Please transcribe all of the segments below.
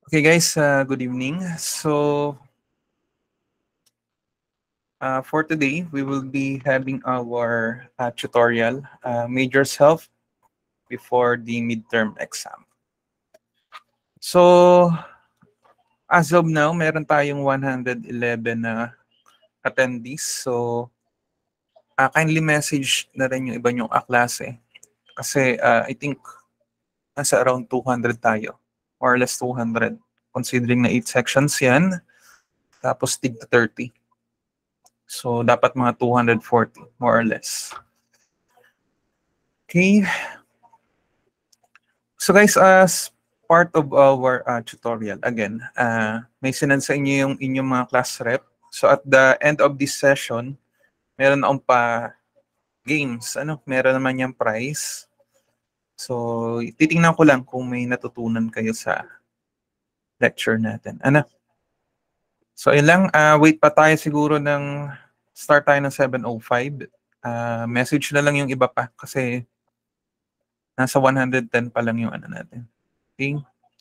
Okay, guys, good evening. So, for today, we will be having our tutorial, Major Self before the midterm exam. So, as of now, meron tayong 111 na attendees. So, kindly message na rin yung iba nyong aklase. Kasi I think nasa around 200 tayo. More or less 200. Considering na 8 sections yan, tapos tig to 30. So, dapat mga 240, more or less. Okay. So guys, as part of our tutorial, again, may sinend sa inyo yung inyong mga class rep. So at the end of this session, meron akong pa games. Meron naman yung prize. So, titingnan ko lang kung may natutunan kayo sa lecture natin. So, yun lang. Wait pa tayo siguro ng start tayo ng 7:05. Message na lang yung iba pa kasi nasa 110 pa lang yung natin. Okay?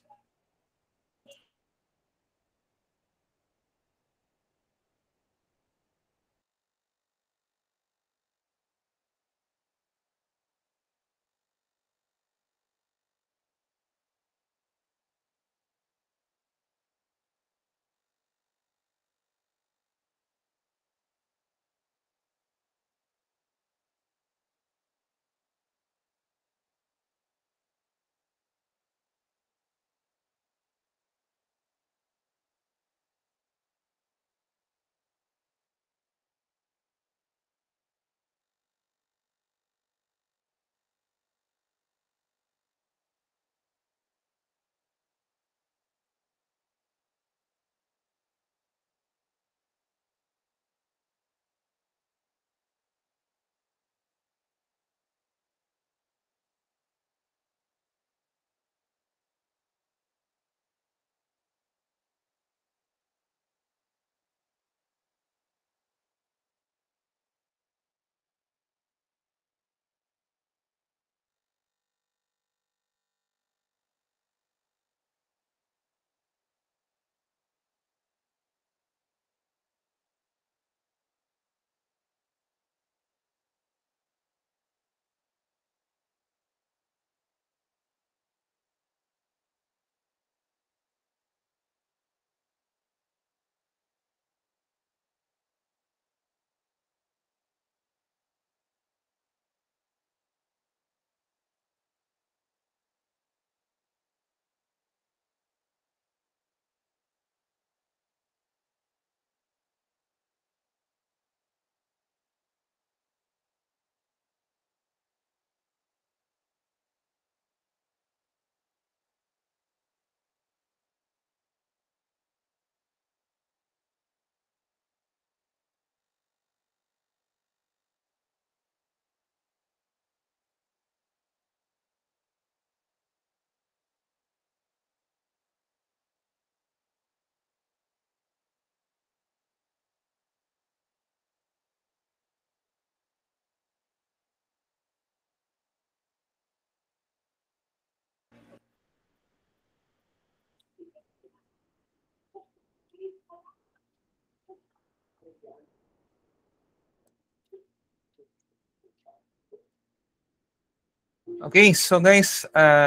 Okay, so guys,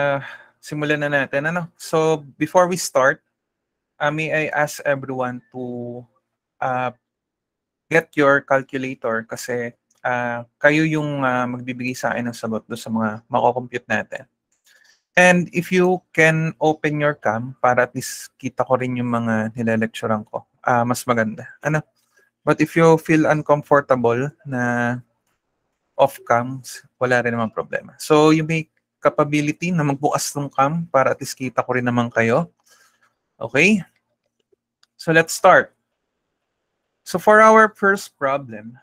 simulan na natin. So before we start, may I ask everyone to uh, get your calculator kasi kayo yung magbibigay sa akin ng sagot do sa mga mako-compute natin. And if you can open your cam para at least kita ko rin yung mga nilelecturean ko, mas maganda. But if you feel uncomfortable na off cams, wala rin naman problema. So you may capability na magbukas ng cam para at least kita ko rin naman kayo. Okay? So let's start. So for our first problem,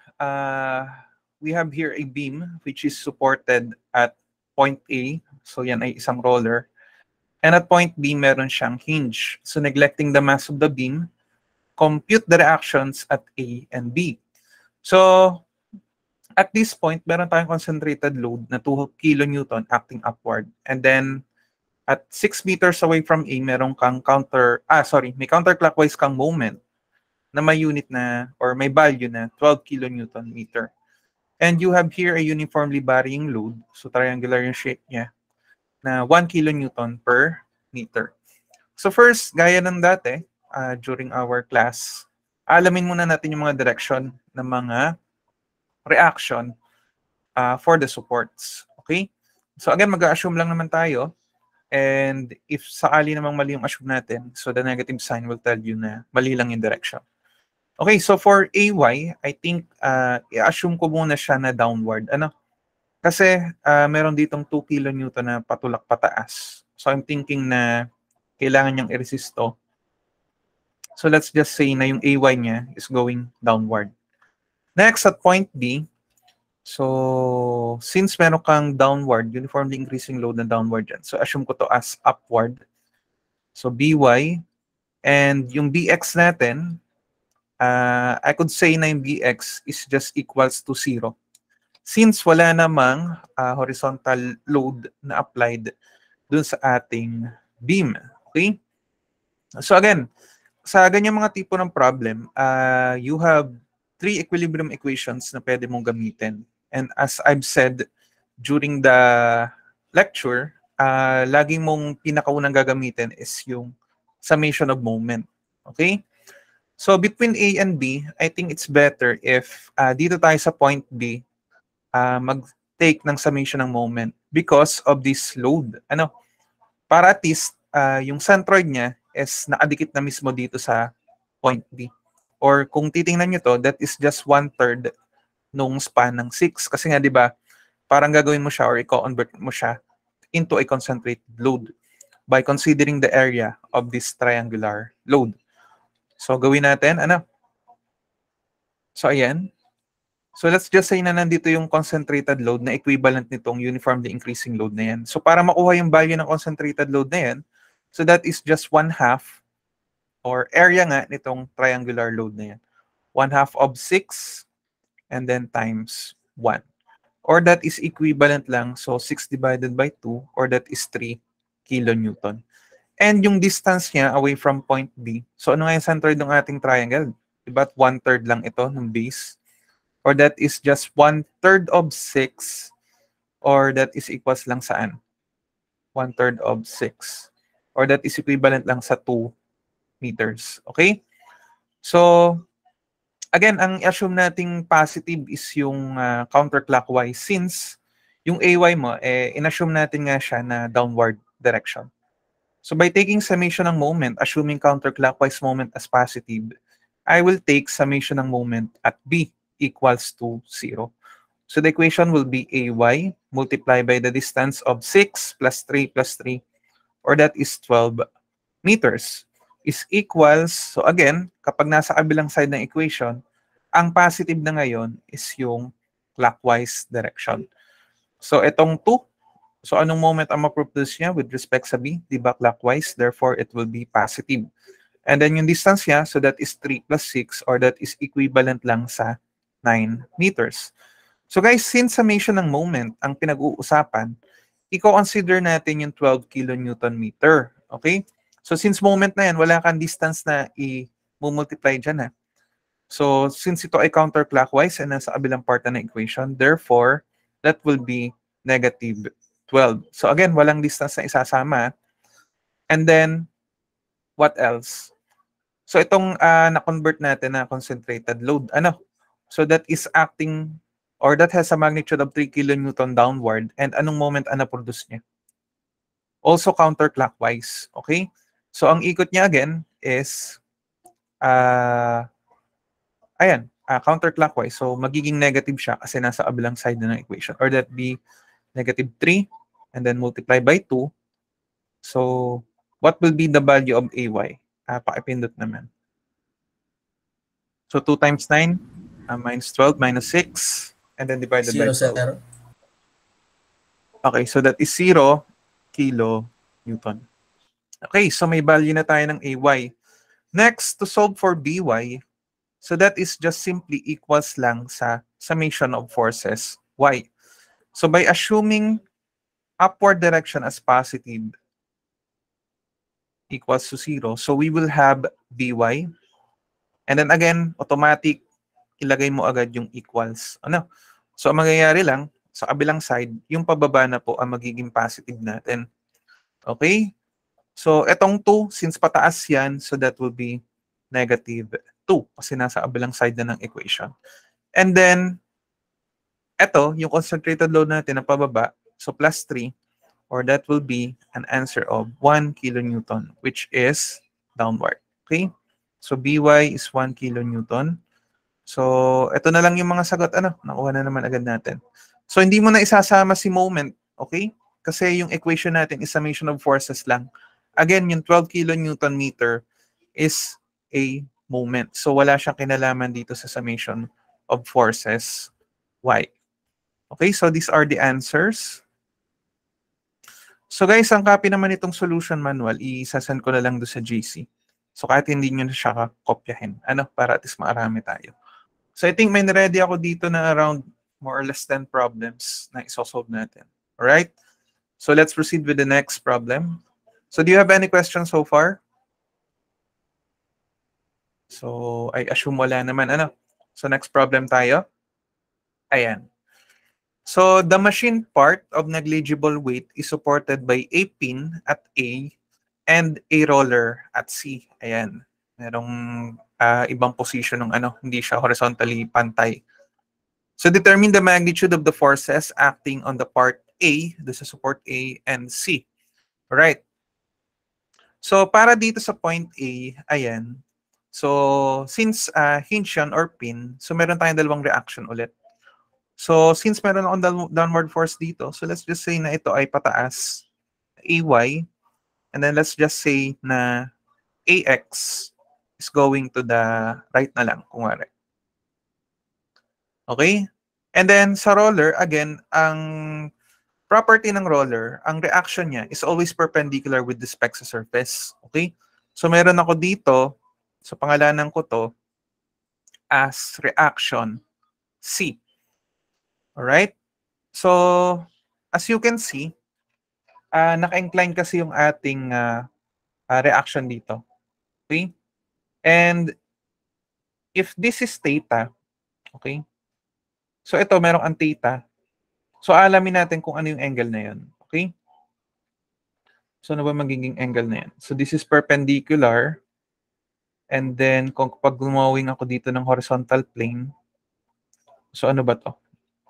we have here a beam which is supported at point A. So yan ay isang roller. And at point B, meron siyang hinge. So neglecting the mass of the beam, compute the reactions at A and B. So at this point, meron tayong concentrated load na 2 kilonewton acting upward. And then At 6 meters away from A, meron kang may counterclockwise kang moment na may unit na or may value na 12 kilonewton meter. And you have here a uniformly varying load, so triangular yung shape niya, na 1 kilonewton per meter. So first, gaya ng dati, during our class, alamin muna natin yung mga direction ng mga reaction for the supports. Okay? So again, mag-assume lang naman tayo. And if sakali namang mali yung assume natin, so the negative sign will tell you na mali lang yung direction. Okay, so for AY, I think i-assume ko muna siya na downward. Ano? Kasi meron ditong 2 kilonewton na patulak pataas. So I'm thinking na kailangan niyang i-resist to. So let's just say na yung AY niya is going downward. Next, at point B, so since meron kang downward, uniformly increasing load na downward dyan, so assume ko to as upward. So BY, and yung BX natin, I could say na yung BX is just equals to 0. Since wala namang horizontal load na applied dun sa ating beam. Okay? So again, sa ganyan mga tipo ng problem, you have 3 equilibrium equations na pwede mong gamitin. And as I've said during the lecture, laging mong pinakaunang gagamitin is yung summation of moment. Okay? So between A and B, I think it's better if dito tayo sa point B, mag-take ng summation ng moment because of this load. Ano? Para at least yung centroid niya is nakadikit na mismo dito sa point B. Or kung titingnan nyo to, that is just 1/3 nung span ng 6. Kasi nga, di ba, parang gagawin mo siya or i-convert mo siya into a concentrated load by considering the area of this triangular load. So, gawin natin, ano? So, ayan. So, let's just say na nandito yung concentrated load na equivalent nitong uniformly increasing load na yan. So, para makuha yung value ng concentrated load na yan, so that is just 1/2 or area nga nitong triangular load na yan. 1/2 of 6 and then times 1. Or that is equivalent lang. So 6 divided by 2 or that is 3 kilonewton. And yung distance niya away from point B. So ano nga yung centroid ng ating triangle? Diba 1/3 lang ito ng base? Or that is just 1/3 of 6 or that is equals lang saan? 1/3 of 6. Or that is equivalent lang sa 2 meters. Okay? So, again, ang assume nating positive is yung counterclockwise since yung AY mo, in-assume natin nga siya na downward direction. So, by taking summation ng moment, assuming counterclockwise moment as positive, I will take summation ng moment at B equals to 0. So, the equation will be AY multiplied by the distance of 6 plus 3 plus 3, or that is 12 meters, is equals, so again, kapag nasa kabilang side ng equation, ang positive na ngayon is yung clockwise direction. So itong 2, so anong moment ang ma-produce niya with respect sa B? Diba clockwise? Therefore, it will be positive. And then yung distance niya, so that is 3 plus 6, or that is equivalent lang sa 9 meters. So guys, since summation ng moment ang pinag-uusapan, i-consider natin yung 12 kilonewton meter. Okay? So since moment na yan, wala kang distance na i-multiply dyan. So since ito ay counterclockwise and nasa kabilang part na equation, therefore, that will be negative 12. So again, walang distance na isasama. And then, what else? So itong na-convert natin na concentrated load, ano? So that is acting, or that has a magnitude of 3 kilonewton downward. And anong moment ang na-produce niya? Also counterclockwise. Okay? So ang ikot niya again is, ayan, counterclockwise. So magiging negative siya kasi nasa kabilang side na ng equation. Or that be negative 3 and then multiply by 2. So what will be the value of AY? Pakipindot naman. So 2 times 9, minus 12, minus 6, and then divided by 12. Okay, so that is 0 kilonewton. Okay, so may value na tayo ng AY. Next, to solve for BY, so that is just simply equals lang sa summation of forces Y. So by assuming upward direction as positive, equals to 0. So we will have by. And then again, automatic, ilagay mo agad yung equals. Ano? So ang mangyayari lang, sa kabilang side, yung pababa na po ang magiging positive natin. Okay? So etong 2, since pataas yan, so that will be negative 2 kasi nasa kabilang side na ng equation. And then, eto, yung concentrated load natin na pababa, so plus 3, or that will be an answer of 1 kilonewton, which is downward. Okay? So By is 1 kilonewton. So, ito na lang yung mga sagot. Ano? Nakuha na naman agad natin. So, hindi mo na isasama si moment. Okay? Kasi yung equation natin is summation of forces lang. Again, yung 12 kilonewton meter is a moment. So, wala siyang kinalaman dito sa summation of forces Y. Okay? So, these are the answers. So, guys, ang copy naman itong solution manual, isasend ko na lang doon sa GC. So, kahit hindi nyo na siya kopyahin. Ano? Para at least maarami tayo. So I think may ready ako dito na around more or less 10 problems na isosolve natin. Alright? So let's proceed with the next problem. So do you have any questions so far? So I assume wala naman. Ano? So next problem tayo. Ayan. So the machine part of negligible weight is supported by a pin at A and a roller at C. Ayan. Merong ibang position ng ano, hindi siya horizontally pantay. So determine the magnitude of the forces acting on the part A, this is support A and C. Alright. So para dito sa point A, ayan. So since hinge yan or pin, so meron tayong dalawang reaction ulit. So since meron akong downward force dito, so let's just say na ito ay pataas, AY, and then let's just say na AX is going to the right na lang, kung wari. Okay? And then sa roller, again, ang property ng roller, ang reaction niya is always perpendicular with respect sa surface. Okay? So meron ako dito, so pangalanan ko to as reaction C. Alright? So, as you can see, naka-incline kasi yung ating reaction dito. Okay? And if this is theta, okay? So ito, merong ang theta. So alamin natin kung ano yung angle na yun. Okay? So ano ba magiging angle na yan? So this is perpendicular. And then kung pag gumawing ako dito ng horizontal plane, so ano ba to?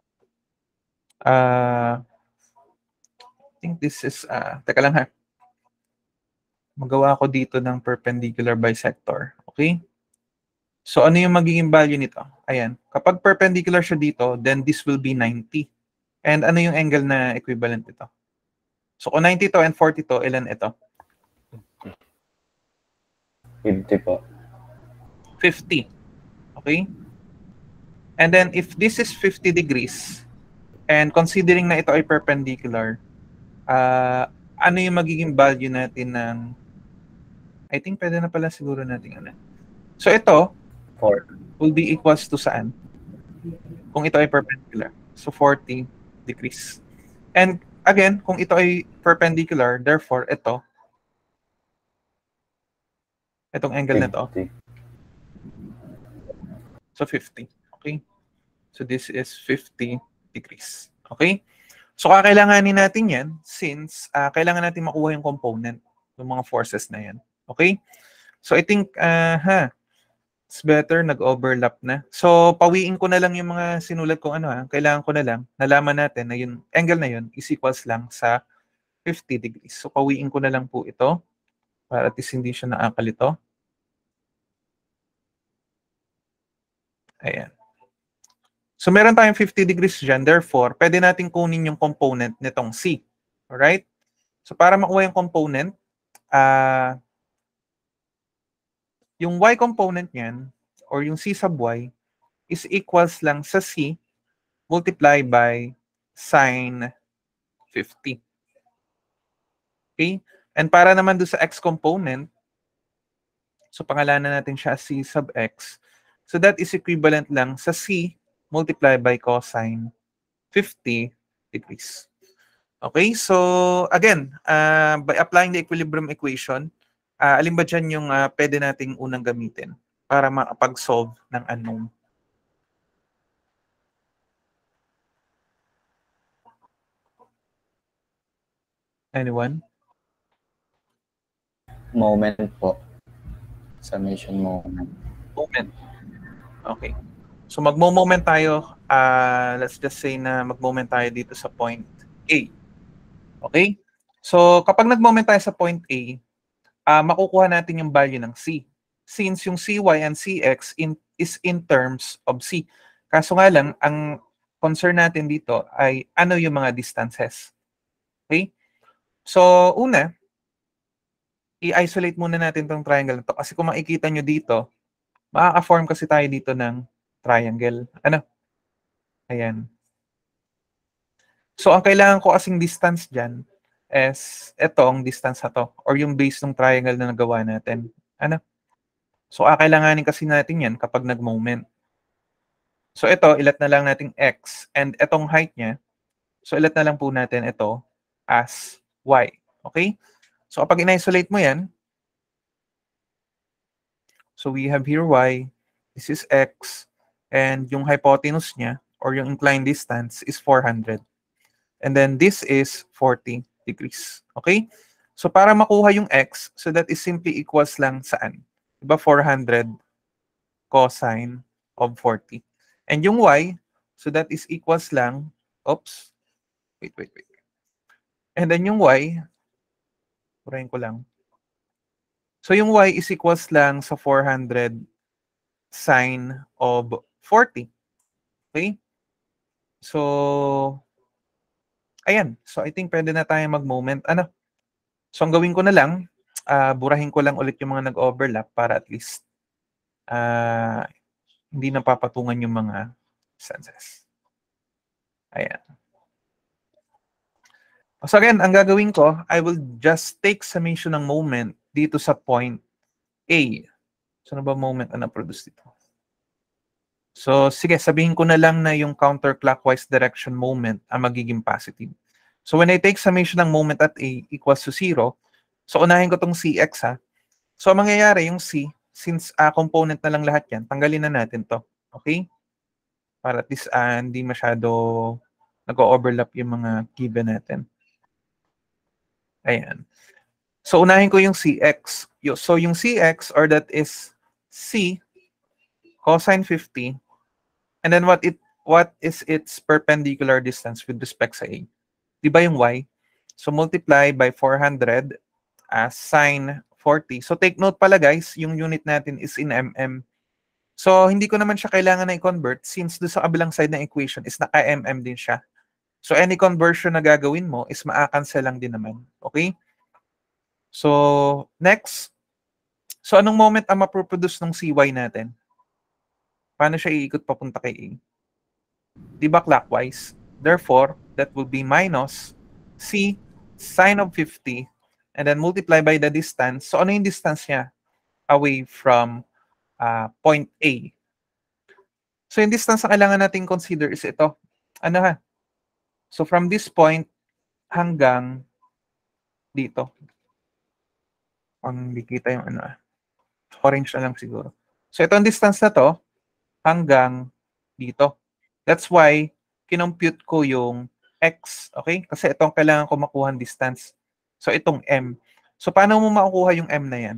I think this is, teka lang ha. Magawa ako dito ng perpendicular bisector. Okay? So ano yung magiging value nito? Ayan. Kapag perpendicular siya dito, then this will be 90. And ano yung angle na equivalent ito? So kung 90 to and 40 to, ilan ito? 50 po. 50. Okay? And then if this is 50 degrees, and considering na ito ay perpendicular, ano yung magiging value natin ng, I think pwede na pala siguro natin ano. So ito, 4 will be equals to saan? Kung ito ay perpendicular. So 40 degrees. And again, kung ito ay perpendicular, therefore ito, itong angle na ito. So 50. Okay? So this is 50 degrees. Okay? So kakailanganin natin yan since kailangan natin makuha yung component ng mga forces na yan. Okay? So I think, it's better nag-overlap na. So pawiin ko na lang yung mga sinulat ko ano kailangan ko na lang nalaman natin na yung angle na yun is equals lang sa 50 degrees. So pawiin ko na lang po ito para at least hindi siya nakakalito. Ayan. So meron tayong 50 degrees dyan. Therefore, pwede natin kunin yung component nitong C. Alright? So para makuha yung component, yung Y component niyan, or yung C sub Y, is equals lang sa C multiply by sine 50. Okay? And para naman doon sa X component, so pangalanan natin siya C sub X. So that is equivalent lang sa C multiply by cosine 50 degrees. Okay? So again, by applying the equilibrium equation, Alin ba dyan yung pwede nating unang gamitin para makapag-solve ng unknown? Anyone? Moment po. Summation moment. Moment. Okay. So magmo-moment tayo. Let's just say na mag-moment tayo dito sa point A. Okay? So kapag nag-moment tayo sa point A, makukuha natin yung value ng C. Since yung CY and CX is in terms of C. Kaso nga lang, ang concern natin dito ay ano yung mga distances. Okay? So una, i-isolate muna natin tong triangle na to. Kasi kung makikita nyo dito, makaka-form kasi tayo dito ng triangle. Ano? Ayan. So, ang kailangan ko kasing distance dyan is itong distance na to or yung base ng triangle na nagawa natin. Ano? So, kailanganin kasi natin yan kapag nag-moment. So, ito, ilat na lang natin x and itong height niya, so ilat na lang po natin ito as y. Okay? So, kapag in-isolate mo yan, so we have here y, this is x, and yung hypotenuse niya or yung inclined distance is 400. And then this is 40 degrees. Okay? So para makuha yung x, so that is simply equals lang saan? Diba 400 cosine of 40. And yung y, so that is equals lang, oops, wait. And then yung y, purahin ko lang. So yung y is equals lang sa 400 sine of 40. Okay? So, ayan. So I think pwede na tayo mag-moment. Ano? So ang gawin ko na lang, burahin ko lang ulit yung mga nag-overlap para at least hindi napapatungan yung mga distances. Ayan. So again, ang gagawin ko, I will just take summation ng moment dito sa point A. So ano ba moment na na-produce dito? So sige, sabihin ko na lang na yung counterclockwise direction moment ang magiging positive. So when I take summation ng moment at A equals to 0, so unahin ko tong CX ha. So ang mangyayari yung C, since component na lang lahat yan, tanggalin na natin to. Okay? Para at least hindi masyado nag-overlap yung mga given natin. Ayan. So unahin ko yung CX. So yung CX, or that is C cosine 50. And then what is its perpendicular distance with respect sa A? Diba yung Y? So multiply by 400 sine 40. So take note pala guys, yung unit natin is in mm. So hindi ko naman siya kailangan na i-convert since doon sa kabilang side ng equation is naka-mm din siya. So any conversion na gagawin mo is maa-cancel lang din naman. Okay? So next, so anong moment ang maproproduce ng CY natin? Paano siya iikot papunta kay A? Diba clockwise? Therefore, that will be minus C sine of 50 and then multiply by the distance. So ano yung distance niya away from point A? So yung distance na kailangan natin consider is ito. Ano ha? So from this point hanggang dito. Ang dikita yung ano. Orange na lang siguro. So itong distance na to hanggang dito. That's why kinompute ko yung x, okay? Kasi itong kailangan ko makuha distance. So itong m. So paano mo makukuha yung m na yan?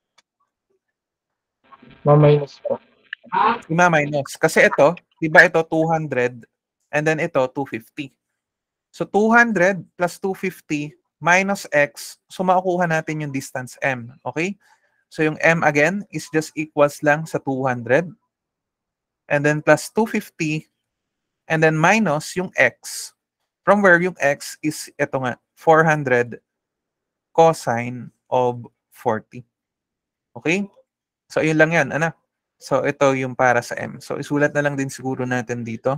Ma-minus po. I-minus. Kasi ito, di ba ito 200 and then ito 250. So 200 plus 250 minus x, so makukuha natin yung distance m, okay? So yung m again is just equals lang sa 200 and then plus 250 and then minus yung x, from where yung x is ito nga, 400 cosine of 40. Okay? So, yun lang yan. Ano? So, ito yung para sa m. So, isulat na lang din siguro natin dito.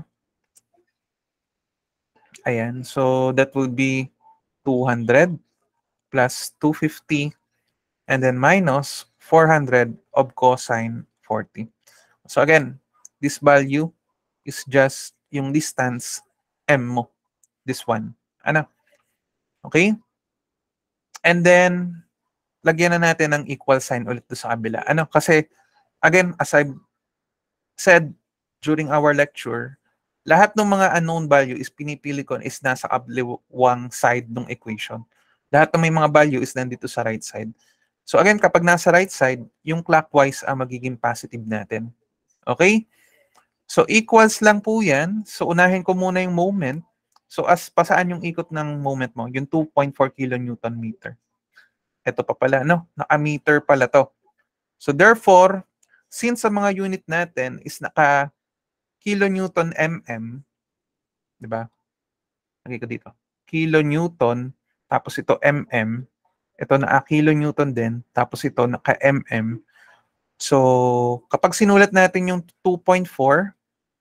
Ayan. So, that will be 200 plus 250 and then minus 400 of cosine 40. So, again, this value is just yung distance m mo. This one. Ano? Okay? And then, lagyan na natin ng equal sign ulit doon sa kabila. Ano? Kasi, again, as I've said during our lecture, lahat ng mga unknown value is pinipili ko is nasa kabliwang side ng equation. Lahat ng may mga value is nandito sa right side. So again, kapag nasa right side, yung clockwise ang magiging positive natin. Okay? So equals lang po yan. So unahin ko muna yung moment. So as pasaan yung ikot ng moment mo? Yung 2.4 kilonewton meter. Ito pa pala, no? Naka-meter pala to. So therefore, since sa mga unit natin is naka kilonewton mm, di ba? Lagay ko dito. Kilonewton, tapos ito mm. Ito na kilonewton din, tapos ito naka mm. So, kapag sinulat natin yung 2.4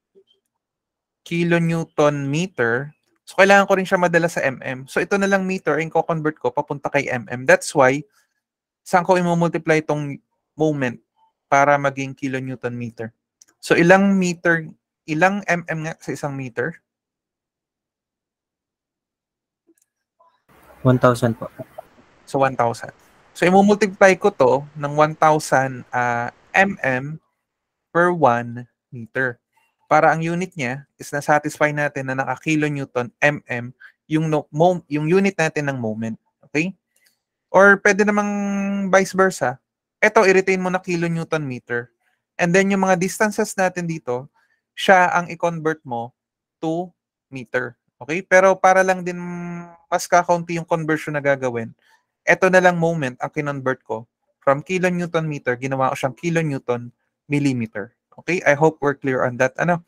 kilonewton meter, so kailangan ko rin siya madala sa mm. So, ito na lang meter, yung ko-convert ko papunta kay mm. That's why, saan ko i-multiply itong moment para maging kilonewton meter? So, ilang meter, ilang mm nga sa isang meter? 1,000 po. So, 1,000. So, i-multiply ko to ng 1,000 mm per 1 meter. Para ang unit niya is na-satisfy natin na naka-kilonewton mm yung unit natin ng moment. Okay? Or pwede namang vice versa. Ito, i-retain mo na kilonewton meter. And then yung mga distances natin dito, siya ang i-convert mo to meter. Okay? Pero para lang din mas kakaunti yung conversion na gagawin, ito na lang moment ang kinonvert ko. From kilonewton meter, ginawa ko siyang kilonewton millimeter. Okay? I hope we're clear on that. Ano?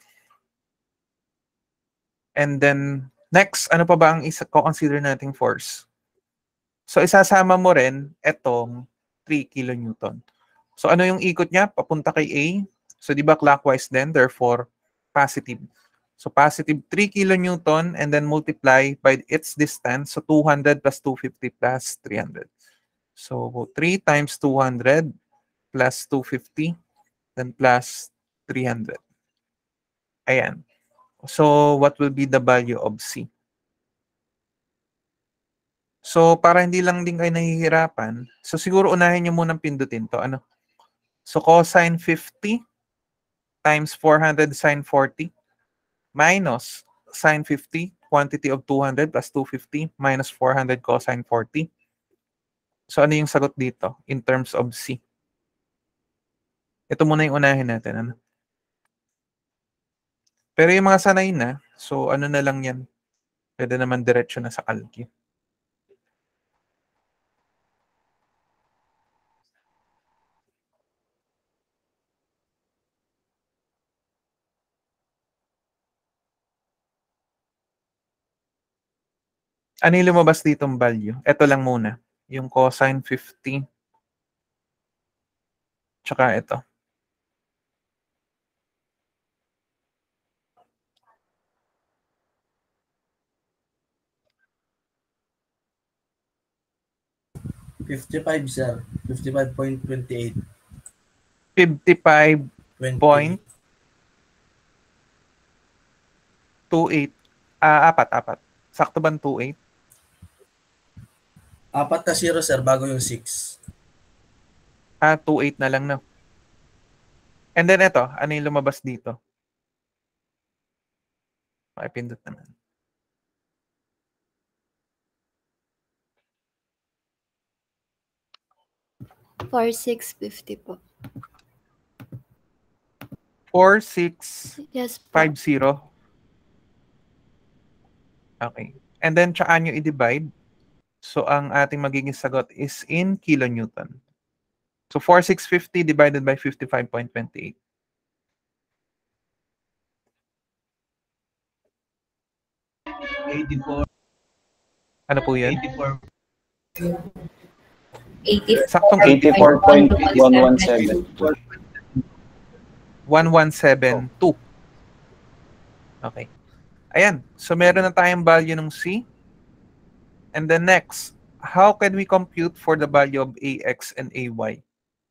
And then, next, ano pa ba ang consider nating force? So, isasama mo rin itong 3 kilonewton. So, ano yung ikot niya? Papunta kay A. So, di ba clockwise din? Therefore, positive. So, positive 3 kilonewton and then multiply by its distance. So, 200 plus 250 plus 300. So, 3 times 200 plus 250 then plus 300. Ayan. So, what will be the value of C? So, para hindi lang din kayo nahihirapan, so siguro unahin nyo munang pindutin to. Ano? So, cosine 50 times 400 sine 40 minus sine 50, quantity of 200 plus 250 minus 400 cosine 40. So, ano yung sagot dito in terms of C? Ito muna yung unahin natin. Ano? Pero yung mga sanay na, so ano na lang yan? Pwede naman diretso na sa calculus. Ano yung lumabas ditong value? Ito lang muna. Yung cosine 50. Tsaka ito. $55, sir. 55.28. 55.28. Apat. Sakto ba 28? 4 na 0, sir, bago yung 6. 28 na lang, no? And then ito, ano yung lumabas dito? Pakipindot naman. $4,650 po. 4,650. Yes po. Okay. And then, tsaka nyo i-divide. So, ang ating magiging sagot is in kilonewton. So, 4,650 divided by 55.28. Ano po yan? 84. Saktong 84.117. 1172. Okay. Ayan. So, meron na tayong value ng C. And then next, how can we compute for the value of AX and AY?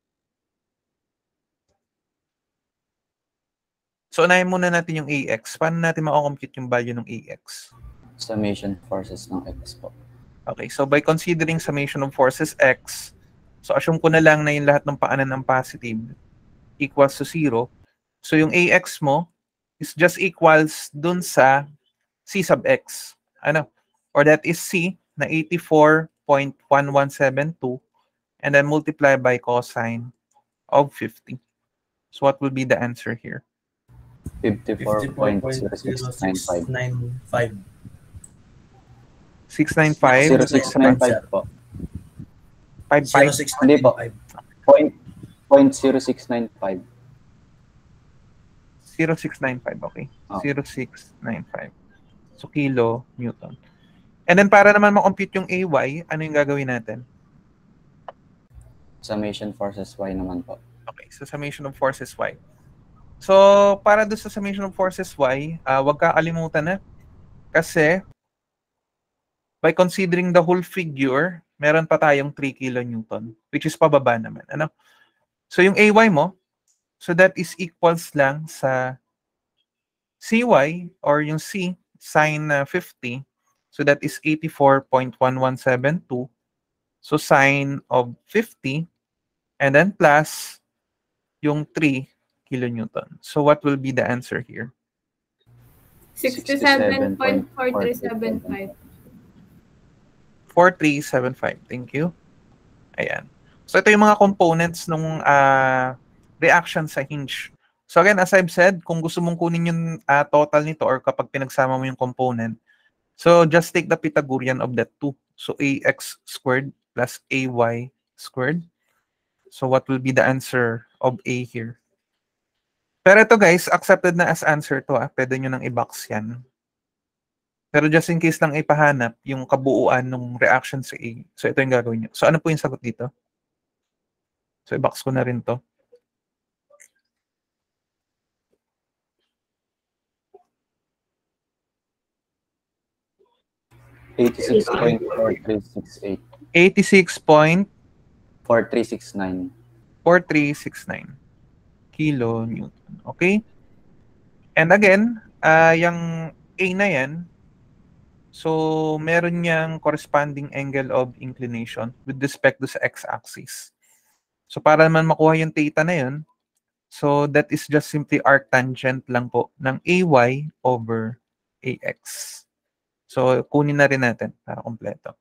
So, unahin muna natin yung AX. Paano natin makakompute yung value ng AX? Summation forces ng X po. Okay, so by considering summation of forces X, So assume ko na lang na yung lahat ng paanan ng positive equals to 0. So yung AX mo is just equals dun sa C sub X. Ano? Or that is C na 84.1172 and then multiply by cosine of 50. So what will be the answer here? 54.0695. 54.0695. 695? 0695 po. 55? Hindi po. 0.0695. 0695, okay. Oh. 0695. So, kilo, Newton. And then, para naman ma-compute yung AY, ano yung gagawin natin? Summation forces Y naman po. Okay, so summation of forces Y. So, para doon sa summation of forces Y, wag kakalimutan na. Kasi, by considering the whole figure, meron pa tayong 3 kilonewton, which is pababa naman. Ano? So, yung AY mo, so that is equals lang sa CY or yung C sine 50. So that is 84.1172. So sine of 50 and then plus yung 3 kilonewton. So what will be the answer here? 67.4375. 4375. Thank you. Ayan. So ito yung mga components ng reaction sa hinge. So again, as I've said, kung gusto mong kunin yung total nito or kapag pinagsama mo yung component, so just take the Pythagorean of that 2. So ax squared plus ay squared. So what will be the answer of A here? Pero ito guys, accepted na as answer to. Pwede nyo nang i-box yan. Pero just in case lang ipahanap yung kabuuan ng reaction sa A. So ito yung gagawin nyo. So ano po yung sagot dito? So i-box ko na rin to. $86.4368. 86.4369 4369. kilonewton. Okay? And again, yung A na yan, so meron niyang corresponding angle of inclination with respect to sa x-axis. So para naman makuha yung theta na yun, so that is just simply arctangent lang po ng AY over AX. So kunin na rin natin para kompleto.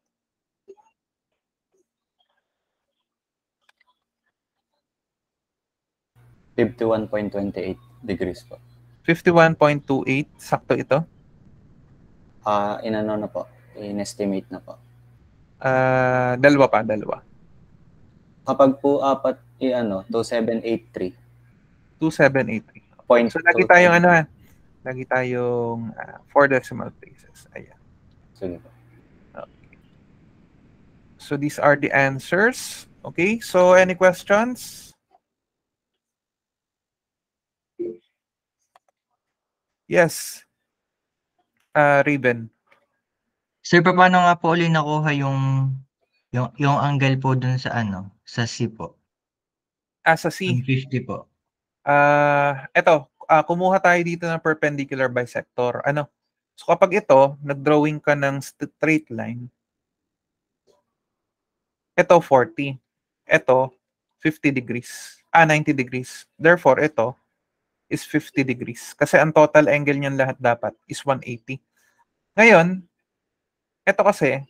$51.28 degrees po. 51.28, sakto ito? Inano na po, in-estimate na po. Dalawa. Kapag po apat, 2783. 2783. Point So lagi tayong lagi tayong 4 decimal places. Ayan. Sige po. Okay. So these are the answers. Okay, so any questions? Yes. Raven. Sir, paano nga po ulit nakuha yung angle po dun sa sa C po? Sa C. Yung 50 po. Eto, kumuha tayo dito ng perpendicular bisector. So kapag ito, nag-drawing ka ng straight line, ito 40. Ito 50 degrees. 90 degrees. Therefore, ito is 50 degrees. Kasi ang total angle niyan lahat dapat is 180. Ngayon, ito kasi,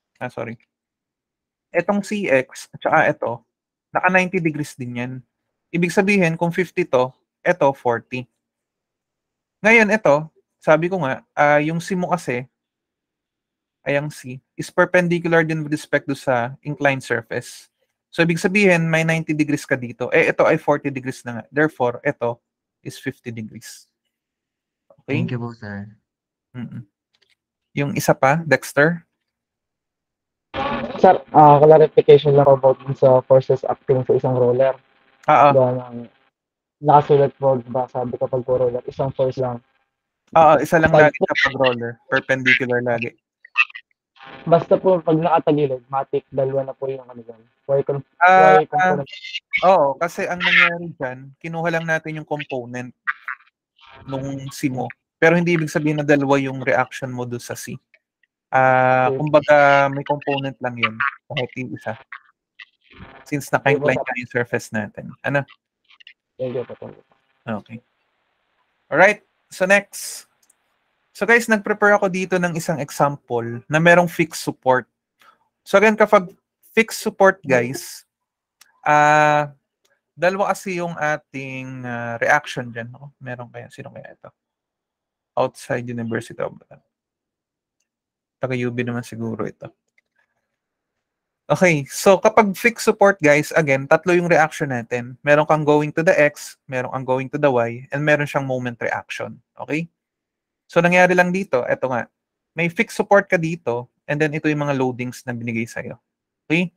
etong CX at saka ito, naka 90 degrees din yan. Ibig sabihin, kung 50 to, ito 40. Ngayon, ito, sabi ko nga, yung C mo kasi, yung C, is perpendicular din with respect to sa inclined surface. So, ibig sabihin, may 90 degrees ka dito. Ito ay 40 degrees na nga. Therefore, ito is 50 degrees. Okay? Thank you po, sir. Yung isa pa, Dexter? Sir, clarification lang about sa forces acting sa isang roller. Nakasulat po ba, sabi kapag po roller, isang force lang. Isa lang lagi kapag roller. Perpendicular lagi. Basta po, pag nakatagilid, matik, dalawa na po yung Oo, kasi ang nangyari dyan, kinuha lang natin yung component nung C mo. Pero hindi ibig sabihin na dalawa yung reaction mo doon sa C. Kumbaga, may component lang yun. Kahit yung isa. Since naka-incline ka yung surface natin. Ano? Thank you po. Thank you. Okay. Alright. So next. So guys, nag-prepare ako dito ng isang example na merong fixed support. So again, kapag fixed support guys, dalawa kasi yung ating reaction dyan. No? Meron kaya, sino kaya ito? Outside University of taga-UB naman siguro ito. Okay, so kapag fixed support guys, again, tatlo yung reaction natin. Meron kang going to the X, meron kang going to the Y, and meron siyang moment reaction. Okay? So nangyari lang dito, eto nga, may fixed support ka dito, and then ito yung mga loadings na binigay sa'yo. Okay?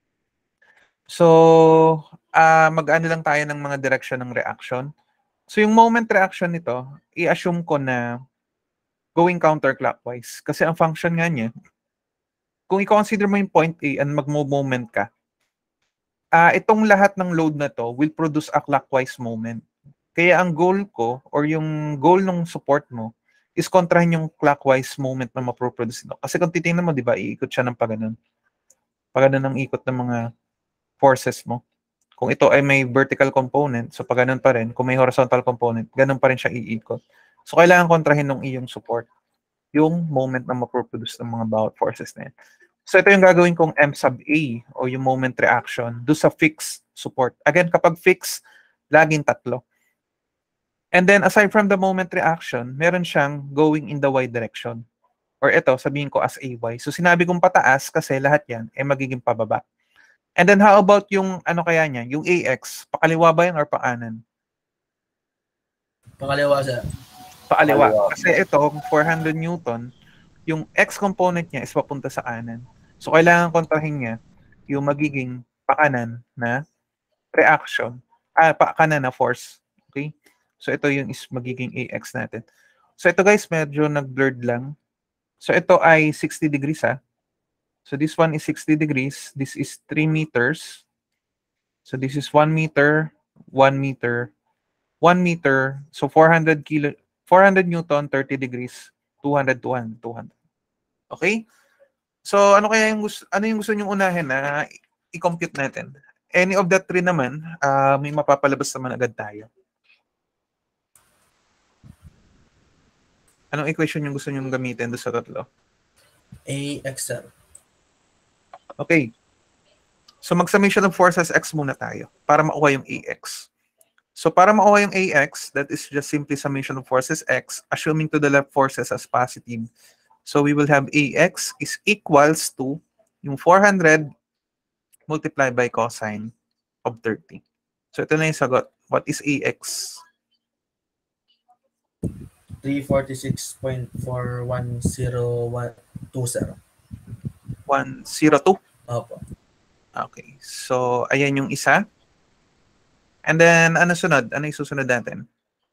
So, mag-ano lang tayo ng mga direction ng reaction. So yung moment reaction nito, i-assume ko na going counterclockwise. Kasi ang function nga niya, kung i-consider mo yung point A and mag-moment ka, itong lahat ng load na to will produce a clockwise moment. Kaya ang goal ko, or yung goal ng support mo, is kontrahin yung clockwise moment na maproproduce nito. Kasi kung titingnan mo, di ba, iikot siya ng paganon. Paganon ang ikot ng mga forces mo. Kung ito ay may vertical component, so paganon pa rin. Kung may horizontal component, ganun pa rin siya iikot. So kailangan kontrahin ng iyong support, yung moment na maproproduce ng mga bawat forces na yan. So ito yung gagawin kong M sub A o yung moment reaction do sa fixed support. Again, kapag fixed, laging tatlo. And then aside from the moment reaction, meron siyang going in the Y direction. Or ito, sabihin ko as AY. So sinabi kong pataas kasi lahat yan ay magiging pababa. And then how about yung ano kaya niya, yung AX, pakaliwa ba yan or pakanan? Pangalawa, sir. Paaliwa. Kasi ito, 400 Newton, yung X component niya is papunta sa kanan. So, kailangan kontrahin niya yung magiging pakanan na reaction. Pakanan na force. Okay? So, ito yung is magiging AX natin. So, ito guys, medyo nag-blurred lang. So, ito ay 60 degrees ha. So, this one is 60 degrees. This is 3 meters. So, this is 1 meter, 1 meter, 1 meter. So, 400 Newton, 30 degrees, 200, 200, 200. Okay? So, ano kaya yung gusto nyong unahin na i-compute natin? Any of that three naman, may mapapalabas naman agad tayo. Anong equation yung gusto nyong gamitin doon sa tatlo? AX, sir. Okay. So, mag-summation of forces X muna tayo para makuha yung AX. So, para makuha yung AX, that is just simply summation of forces X, assuming to the left forces as positive. So, we will have AX is equals to yung 400 multiplied by cosine of 30. So, ito na yung sagot. What is AX? 346.4102, sir. 102? Opo. Okay. So, ayan yung isa. And then, ano sunod? Ano yung susunod natin?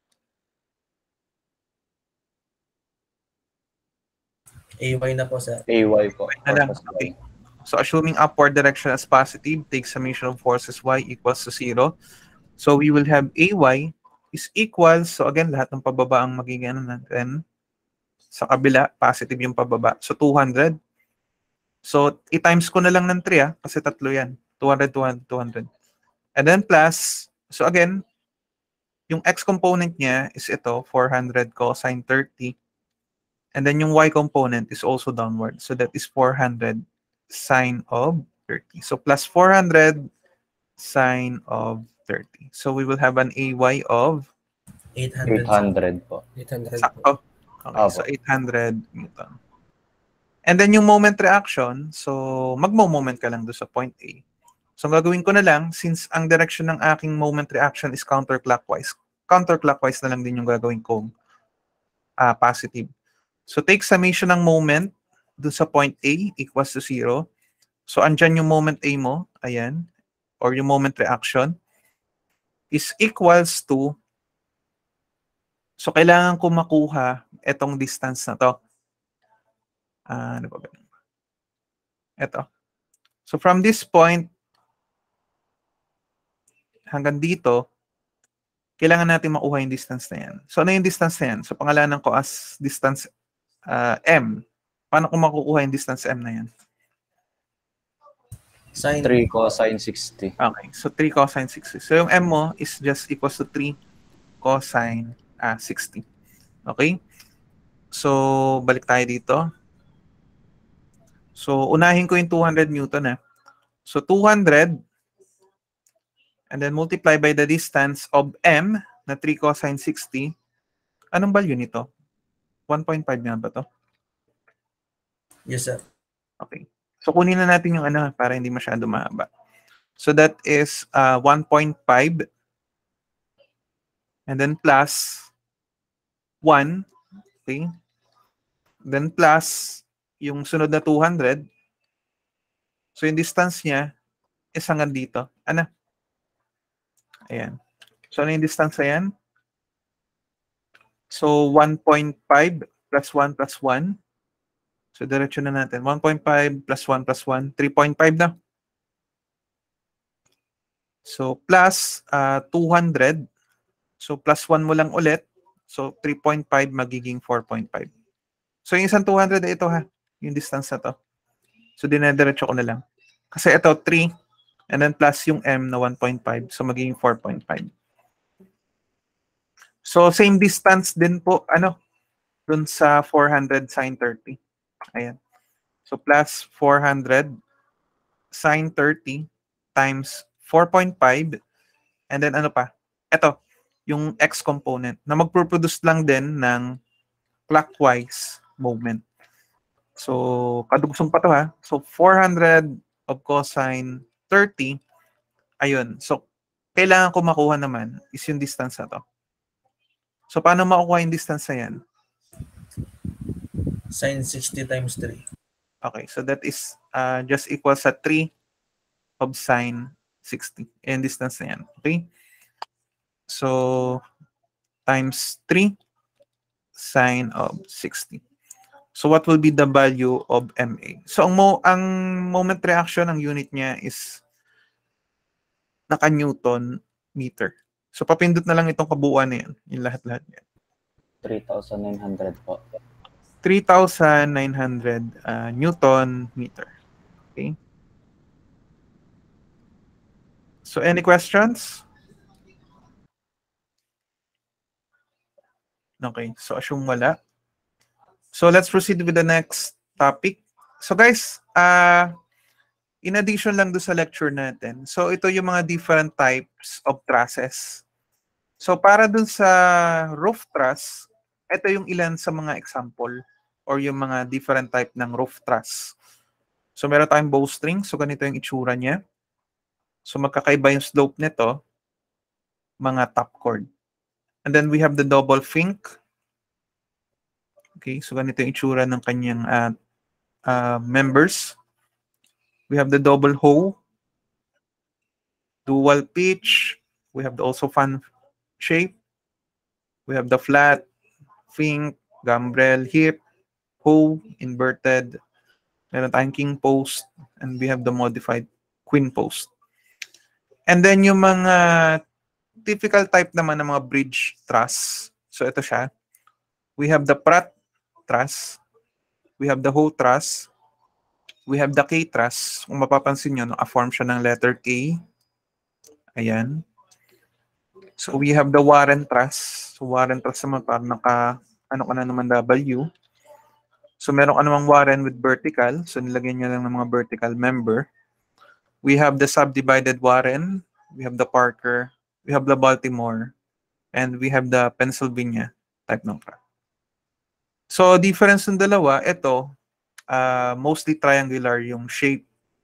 AY na po, sir. AY po. Okay. So, assuming upward direction as positive, take summation of forces Y equals to 0. So, we will have AY is equals, so again, lahat ng pababa ang magiging natin. Sa kabila, positive yung pababa. So, 200. So, i-times ko na lang ng 3 kasi tatlo yan. 200, 200, 200. And then plus, so again, yung X component niya is ito, 400 cosine 30. And then yung Y component is also downward. So that is 400 sine of 30. So plus 400 sine of 30. So we will have an AY of 800. 800 po. 800 po. sakto. Okay, so 800 Newton. And then yung moment reaction, so magmo-moment ka lang doon sa point A. So gagawin ko na lang, since ang direction ng aking moment reaction is counterclockwise, counterclockwise na lang din yung gagawin kong positive. So take summation ng moment doon sa point A equals to 0. So andyan yung moment A mo, ayan, or yung moment reaction is equals to, so kailangan ko makuha itong distance na to. Ano ba ba? Ito. So from this point hanggang dito, kailangan natin makuha yung distance na yan. So ano yung distance na yan? So pangalanan ko as distance M. Paano ko makukuha yung distance M na yan? Sine 3 cosine 60. Okay, so 3 cosine 60. So yung M mo is just equals to 3 cosine 60. Okay? So, balik tayo dito. So, unahin ko yung 200 Newton. So, 200 and then multiply by the distance of M na 3 cosine 60. Anong value nito? 1.5 nga ba to? Yes, sir. Okay. So, kunin na natin yung ano para hindi masyado mahaba. So, that is 1.5 and then plus 1. Okay. Then plus yung sunod na 200. So, yung distance niya is hanggang dito. Ano? Ayan. So, ano yung distance ayan? So, 1.5 plus 1 plus 1. So, diretso na natin. 1.5 plus 1 plus 1. 3.5 na. So, plus 200. So, plus 1 mo lang ulit. So, 3.5 magiging 4.5. So, yung isang 200 na ito ha. Yung distance na to. So, dinediretso ko na lang. Kasi ito, 3. And then plus yung M na 1.5. So, magiging 4.5. So, same distance din po, dun sa 400 sine 30. Ayan. So, plus 400 sine 30 times 4.5. And then ano pa? Ito, yung X component na magproduce lang din ng clockwise movement. So, kadugsong pa to ha. So, 400 of cosine 30. Ayun. So, kailangan ko makuha naman is yung distance na to. So, paano makukuha yung distance na yan? Sine 60 times 3. Okay. So, that is just equals sa 3 of sine 60. And distance na yan. Okay? So, times 3 sine of 60. So, what will be the value of MA? So, ang moment reaction, ang unit niya is naka-Newton meter. So, papindot na lang itong kabuuan na yan. Yung lahat-lahat yan. 3,900 po. 3,900 Newton meter. Okay? So, any questions? Okay. So, assume wala. So, let's proceed with the next topic. So, guys, in addition lang do sa lecture natin, so ito yung mga different types of trusses. So, para dun sa roof truss, ito yung ilan sa mga example or yung mga different type ng roof truss. So, meron tayong bowstring. So, ganito yung itsura niya. So, magkakaiba yung slope nito, mga top chord. And then, we have the double fink. Okay, so ganito yung itsura ng kanyang members. We have the double hoe, dual pitch. We have also fan shape. We have the flat, fink, gambrel, hip, hoe, inverted. Meron tayong king post. And we have the modified queen post. And then yung mga typical type naman ng mga bridge truss. So ito siya. We have the Pratt truss. We have the hoe truss. We have the K truss. Kung mapapansin nyo, naka-form siya ng letter K. Ayan. So we have the Warren truss. So Warren truss naman parang ano ka na naman W. So meron ka namang Warren with vertical. So nilagyan nyo lang ng mga vertical member. We have the subdivided Warren. We have the Parker. We have the Baltimore. And we have the Pennsylvania type ng truss. So, difference ng dalawa, ito, mostly triangular yung shape.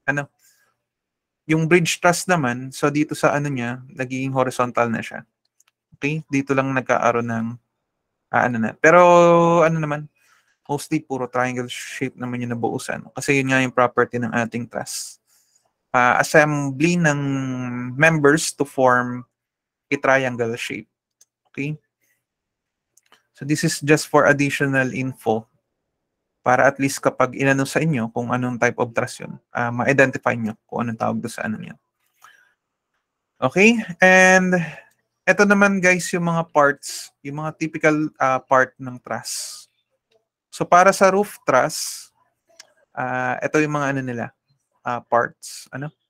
Yung bridge truss naman, so dito sa niya, nagiging horizontal na siya. Okay? Dito lang nagkaaroon ng, Pero, naman, mostly puro triangle shape naman yung nabuusan. Kasi yun nga yung property ng ating truss. Assembly ng members to form a triangle shape. Okay? So this is just for additional info para at least kapag inano sa inyo kung anong type of truss yun, ma-identify nyo kung anong tawag doon sa niya. Okay? And ito naman guys yung mga parts, yung mga typical part ng truss. So para sa roof truss, ito yung mga nila, parts.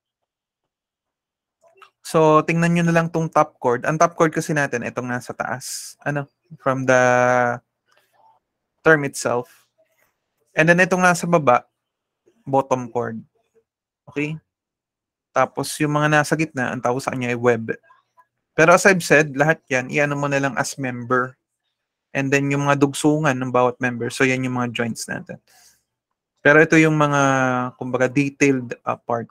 So, tingnan nyo na lang tong top chord. Ang top chord kasi natin, itong nasa taas. From the term itself. And then itong nasa baba, bottom chord. Okay? Tapos yung mga nasa gitna, ang tawag sa kanya ay web. Pero as I've said, lahat yan, iano mo na lang as member. And then yung mga dugsungan ng bawat member. So yan yung mga joints natin. Pero ito yung mga, kumbaga, detailed part.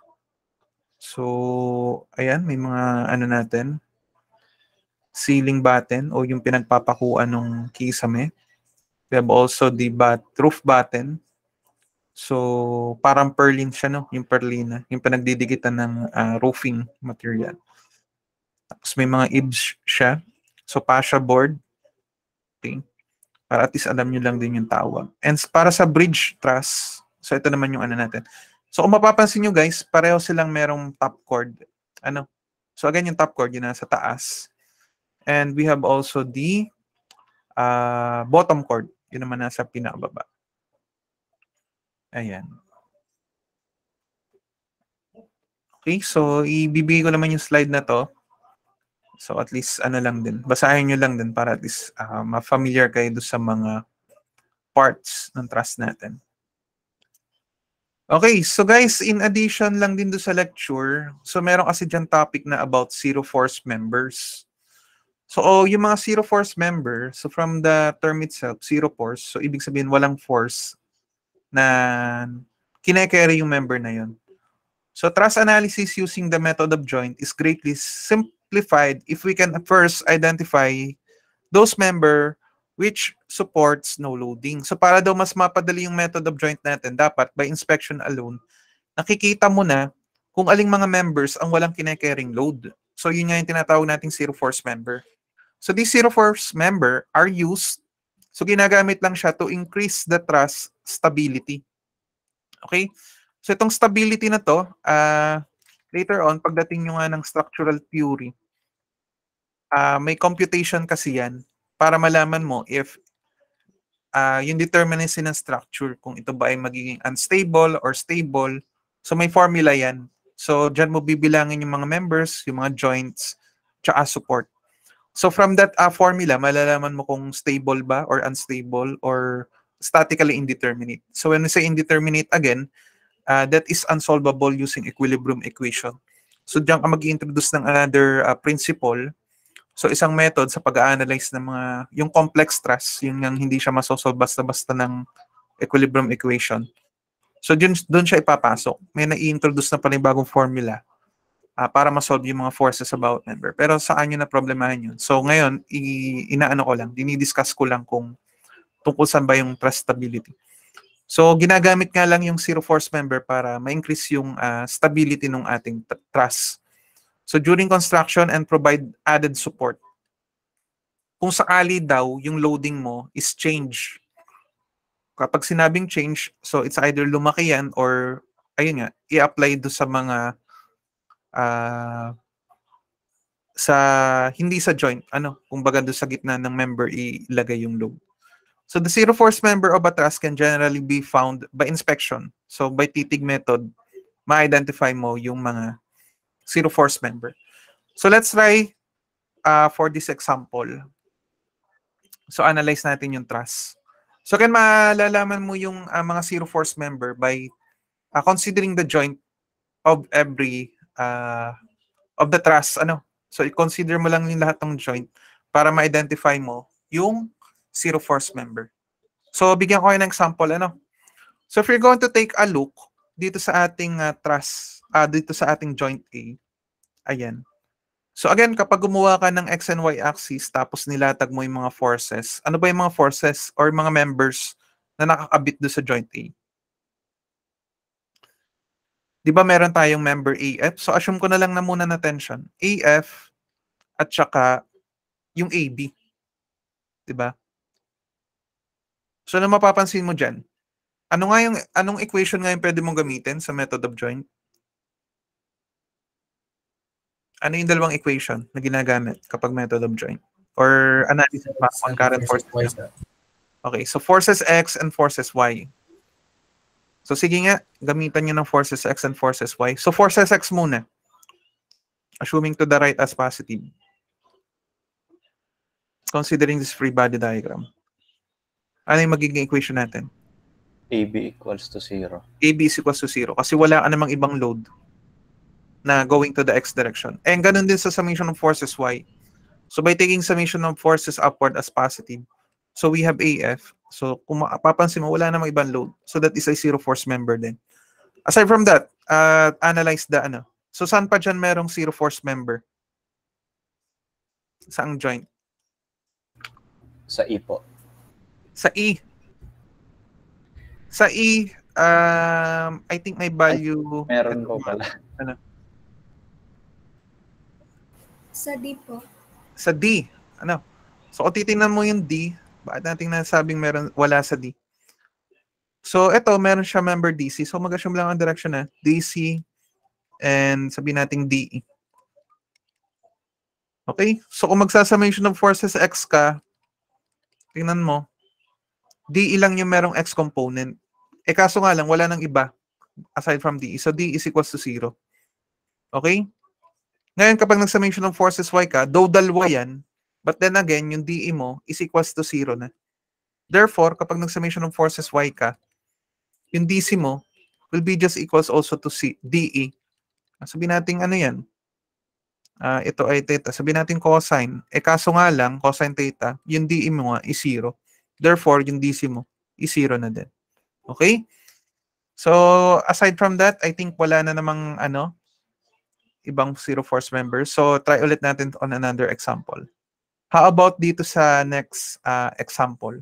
So, ayan, may mga natin. Ceiling button o yung pinagpapakuan ng kisame. We have also the roof button. So, parang purlin siya, no? Yung perlina. Yung pinagdidigitan ng roofing material. Tapos may mga ibs siya. So, fascia board. Okay. Para at least alam nyo lang din yung tawag. And para sa bridge truss, so ito naman yung natin. So, kung mapapansin nyo guys, pareho silang merong top chord. So, again, yung top chord, yun nasa taas. And we have also the bottom chord. Yun naman nasa pinakababa. Ayan. Okay, so ibibigay ko naman yung slide na to. So at least lang din. Basahin nyo lang din para at least ma-familiar kayo doon sa mga parts ng truss natin. Okay, so guys, in addition lang din doon sa lecture, so meron kasi dyan topic na about zero force members. So yung mga zero force member, so from the term itself, zero force, so ibig sabihin walang force na kine-carry yung member na yun. So truss analysis using the method of joint is greatly simplified if we can first identify those member which supports no loading. So para daw mas mapadali yung method of joint natin, dapat by inspection alone, nakikita mo na kung aling mga members ang walang kine-carrying load. So yun nga yung tinatawag nating zero force member. So these zero force member are used, so ginagamit lang siya to increase the truss stability. Okay? So itong stability na to, later on, pagdating nyo nga ng structural theory, may computation kasi yan para malaman mo if yung determinacy ng structure, kung ito ba ay magiging unstable or stable. So may formula yan. So dyan mo bibilangin yung mga members, yung mga joints, tsaka support. So from that formula, malalaman mo kung stable ba or unstable or statically indeterminate. So when we say indeterminate again, that is unsolvable using equilibrium equation. So diyan ka mag-introduce ng another principle. So isang method sa pag-analyze ng mga, yung complex truss, yung hindi siya masosolve basta-basta ng equilibrium equation. So doon siya ipapasok. May na-i-introduce na panibagong formula para masolve yung mga forces about member. Pero saan yun na problemahin yun? So ngayon, inaano ko lang, dinidiscuss ko lang kung tungkol saan ba yung truss stability. So ginagamit nga lang yung zero force member para ma-increase yung stability ng ating truss. So during construction and provide added support. Kung sakali daw yung loading mo is change. Kapag sinabing change, so it's either lumaki yan or ayun nga, i-apply do sa mga hindi sa joint, kumbaga do sa gitna ng member ilagay yung load. So the zero force member of a truss can generally be found by inspection. So by titig method, ma-identify mo yung mga zero force member. So let's try for this example. So analyze natin yung truss. So can malalaman mo yung mga zero force member by considering the joint of every of the truss. So i-consider mo lang yung lahat ng joint para ma-identify mo yung zero force member. So bigyan ko kayo ng example. So if you're going to take a look dito sa ating truss, dito sa ating joint A, ayan. So again, kapag gumawa ka ng X and Y axis tapos nilatag mo yung mga forces, ano ba yung mga forces or mga members na nakakabit doon sa joint A? Di ba meron tayong member AF? So assume ko na lang na muna na tension. AF at saka yung AB. Di ba? So ano mapapansin mo dyan? Anong equation nga yung pwede mong gamitin sa method of joint? Ano yung dalawang equation na ginagamit kapag method of joint? Or analysis on current forces? Okay, so forces X and forces Y. So sige nga, gamitan nyo ng forces X and forces Y. So forces X muna. Assuming to the right as positive. Considering this free body diagram. Ano yung magiging equation natin? AB equals to 0. AB is equals to 0 kasi wala ka namang ibang load na going to the x direction. And ganun din sa summation of forces y. So by taking summation of forces upward as positive, so we have AF. So kung mapapansin mo, wala namang ibang load. So that is a zero force member din. Aside from that, analyze the ano. So saan pa dyan merong zero force member? Saang joint? Sa E po. Sa E. Sa E, I think may value. Meron po pala. Ano? Sa D po. Sa D. Ano? So kung titingnan mo yung D, bakit natin nasabing meron, wala sa D? So ito, meron siya member DC. So mag-assume lang ang direction na DC and sabihin natin DE. Okay? So kung magsasummation of forces X ka, tingnan mo, DE lang yung merong X component. Eh kaso nga lang, wala nang iba aside from DE. So D is equals to 0. Okay? Ngayon kapag nag-summation of forces Y ka, though dalawa yan, but then again, yung DE mo is equals to 0 na. Therefore, kapag nag-summation of forces Y ka, yung DC mo will be just equals also to DE. Sabihin natin ano yan? Ito ay theta. Sabihin natin cosine. Eh kaso nga lang, cosine theta, yung DE mo nga is 0. Therefore, yung DC mo is 0 na din. Okay? So, aside from that, I think wala na namang ano, ibang zero force members. So, try ulit natin on another example. How about dito sa next example?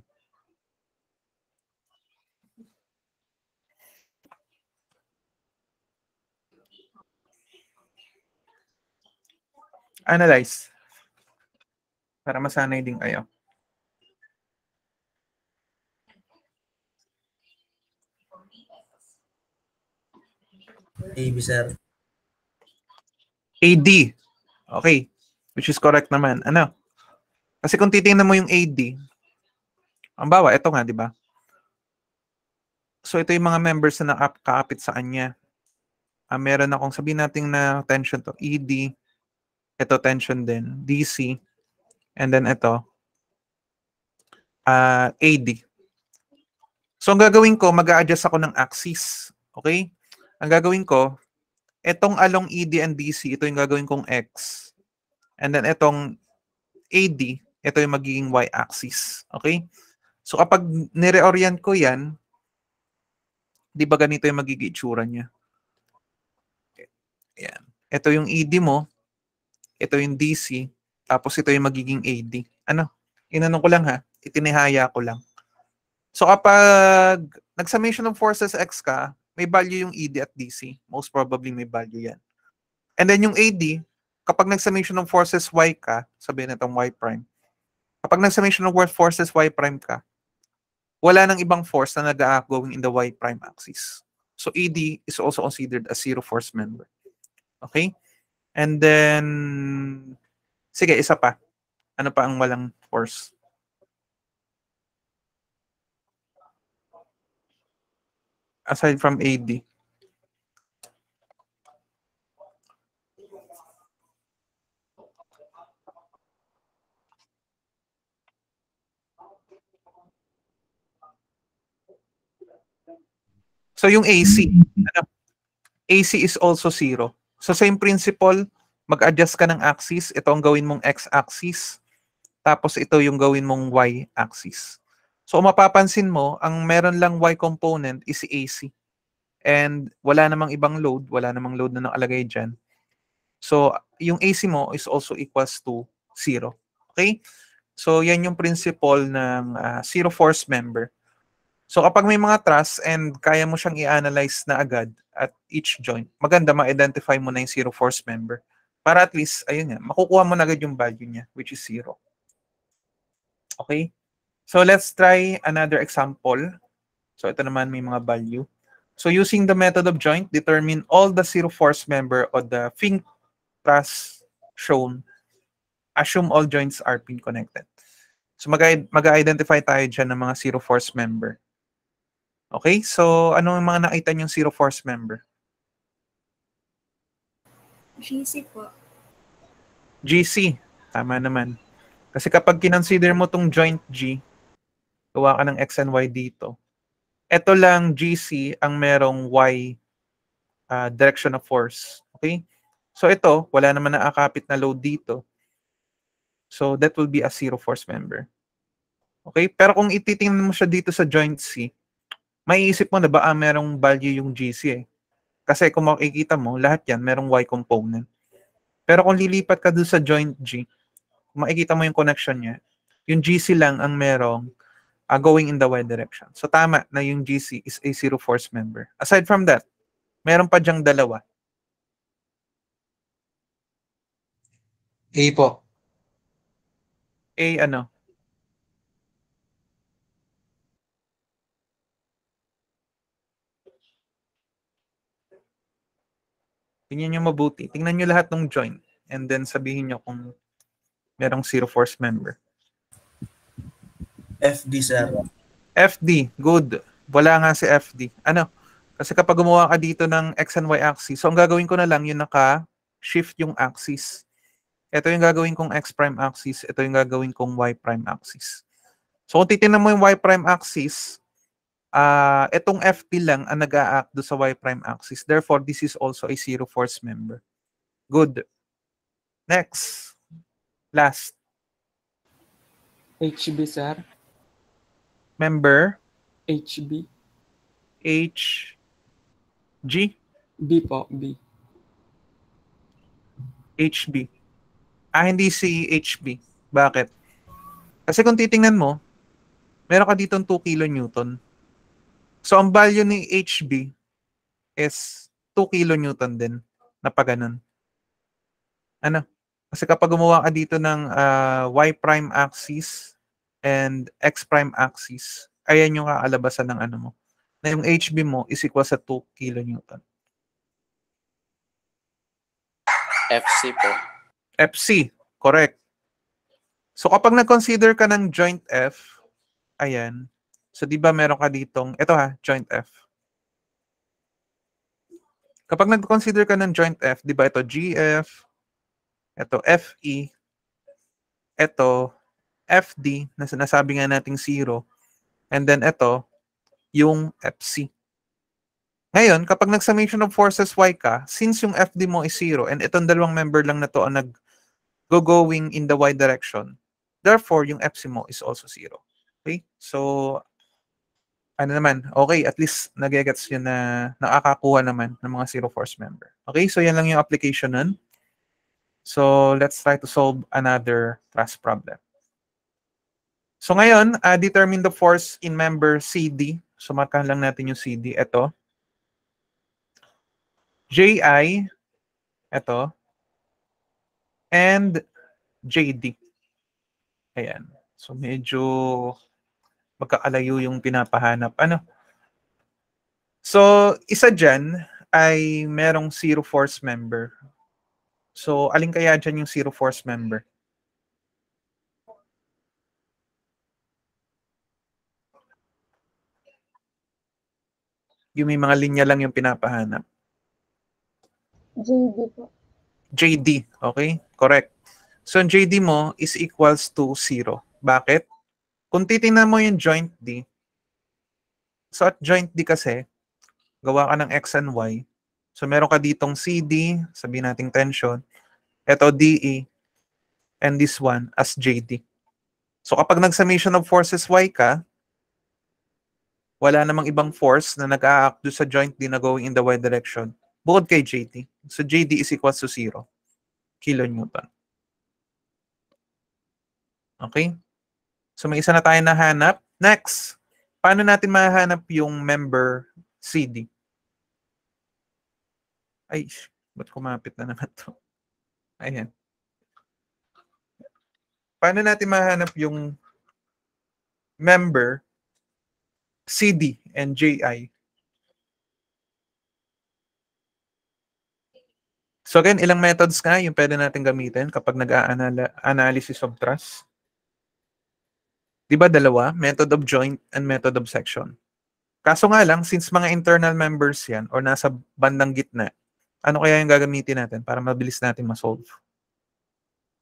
Analyze. Para masanay din kayo. AB, sir. AD. Okay. Which is correct naman. Ano? Kasi kung titingnan mo yung AD, ang bawa, ito nga, di ba? So, ito yung mga members na nakaapit sa kanya. Meron akong sabihin natin na tension to ED. Ito tension din. DC. And then ito. AD. So, ang gagawin ko, mag-a-adjust ako ng axis. Okay? Ang gagawin ko, itong along ED and DC, ito yung gagawin kong X. And then itong AD, ito yung magiging Y-axis. Okay? So kapag nire-orient ko yan, di ba ganito yung magiging itsura niya? Ayan. Ito yung ED mo, ito yung DC, tapos ito yung magiging AD. Ano? Inanong ko lang ha, itinihaya ko lang. So kapag nag-summation of forces X ka, may value yung ED at DC. Most probably may value yan. And then yung AD, kapag nag-summation of forces Y ka, sabihin na itong Y prime. Kapag nag-summation of forces Y prime ka, wala nang ibang force na nag-going in the Y prime axis. So AD is also considered a zero force member. Okay? And then, sige, isa pa. Ano pa ang walang force? Aside from AD. So yung AC, AC is also 0. So same principle, mag-adjust ka ng axis. Ito ang gawin mong x-axis. Tapos ito yung gawin mong y-axis. So mapapansin mo, ang meron lang y component is si AC. And wala namang ibang load. Wala namang load na nakalagay dyan. So yung AC mo is also equals to 0. Okay? So yan yung principle ng zero force member. So kapag may mga truss and kaya mo siyang i-analyze na agad at each joint, maganda ma-identify mo na yung zero force member. Para at least, ayun nga, makukuha mo na agad yung value niya, which is 0. Okay? So let's try another example. So ito naman may mga value. So using the method of joint, determine all the zero force member of the Fink truss shown. Assume all joints are pin connected. So mag-identify tayo dyan ng mga zero force member. Okay, so ano yung mga nakita niyong zero force member? GC po. GC. Tama naman. Kasi kapag kinonsider mo tong joint G, gawa ka ng X and Y dito. Ito lang GC ang merong Y direction of force. Okay? So ito, wala naman nakakapit na load dito. So that will be a zero force member. Okay? Pero kung ititingnan mo siya dito sa joint C, maiisip mo na ba merong value yung GC eh. Kasi kung makikita mo, lahat yan merong Y component. Pero kung lilipat ka doon sa joint G, makikita mo yung connection niya. Yung GC lang ang merong going in the Y direction. So tama na yung GC is a zero force member. Aside from that, meron pa dyang dalawa. A po. A ano? Tingnan nyo mabuti. Tingnan nyo lahat ng joint. And then sabihin nyo kung merong zero force member. FD, sir. FD, good. Wala nga si FD. Ano? Kasi kapag gumawa ka dito ng X and Y axis, so ang gagawin ko na lang yung naka-shift yung axis. Ito yung gagawin kong X prime axis. Ito yung gagawin kong Y prime axis. So kung titignan mo yung Y prime axis, itong FD lang ang nag-a-act do sa Y prime axis. Therefore, this is also a zero force member. Good. Next. Last. HB, sir. Member. HB. HG. B po, B. HB. Hindi si HB. Bakit? Kasi kung titingnan mo, meron ka dito 2 kilonewton. So, ang value ni HB is 2 kilonewton din na pa ganun. Ano? Kasi kapag gumawa ka dito ng Y prime axis and X prime axis, ayan yung kaalabasan ng ano mo. Na yung HB mo is equal sa 2 kilonewton. FC po. FC, correct. So kapag nag-consider ka ng joint F, ayan. So di ba meron ka ditong, ito joint F. Kapag nag-consider ka ng joint F, di ba ito GF, ito FE, ito FD, na sinasabi nga nating 0, and then ito, yung FC. Ngayon, kapag nag-summation of forces Y ka, since yung FD mo is 0, and itong dalawang member lang na to ang nag-going in the Y direction, therefore, yung FC mo is also 0. Okay? So, ano naman, okay, at least nagigets yun na nakakakuha naman ng mga zero force member. Okay, so yan lang yung application nun. So, let's try to solve another thrust problem. So, ngayon, determine the force in member CD. So, markahan lang natin yung CD. Ito. JI. Ito. And JD. Ayan. So, medyo magkakalayo yung pinapahanap. Ano? So, isa dyan ay merong zero force member. So, alin kaya dyan yung zero force member? Yung may mga linya lang yung pinapahanap. JD po. JD, okay? Correct. So, ang JD mo is equals to 0. Bakit? Kung titingnan mo yung joint D, so at joint D kasi, gawa ka ng X and Y. So, meron ka ditong CD, sabihin nating tension. Ito, DE. And this one as JD. So, kapag nag-summation of forces Y ka, wala namang ibang force na nag-a-act sa joint D na going in the Y direction. Bukod kay JD. So, JD is equals to 0. Kilonewton. Okay? So, may isa na tayo nahanap. Next, paano natin mahanap yung member CD? Ay, ba't kumapit na naman to? Ayan. Paano natin mahanap yung member CD and JI? So again, ilang methods nga yung pwede natin gamitin kapag nag-analysis of thrust? Di ba dalawa? Method of joint and method of section. Kaso nga lang, since mga internal members yan or nasa bandang gitna, ano kaya yung gagamitin natin para mabilis natin ma-solve?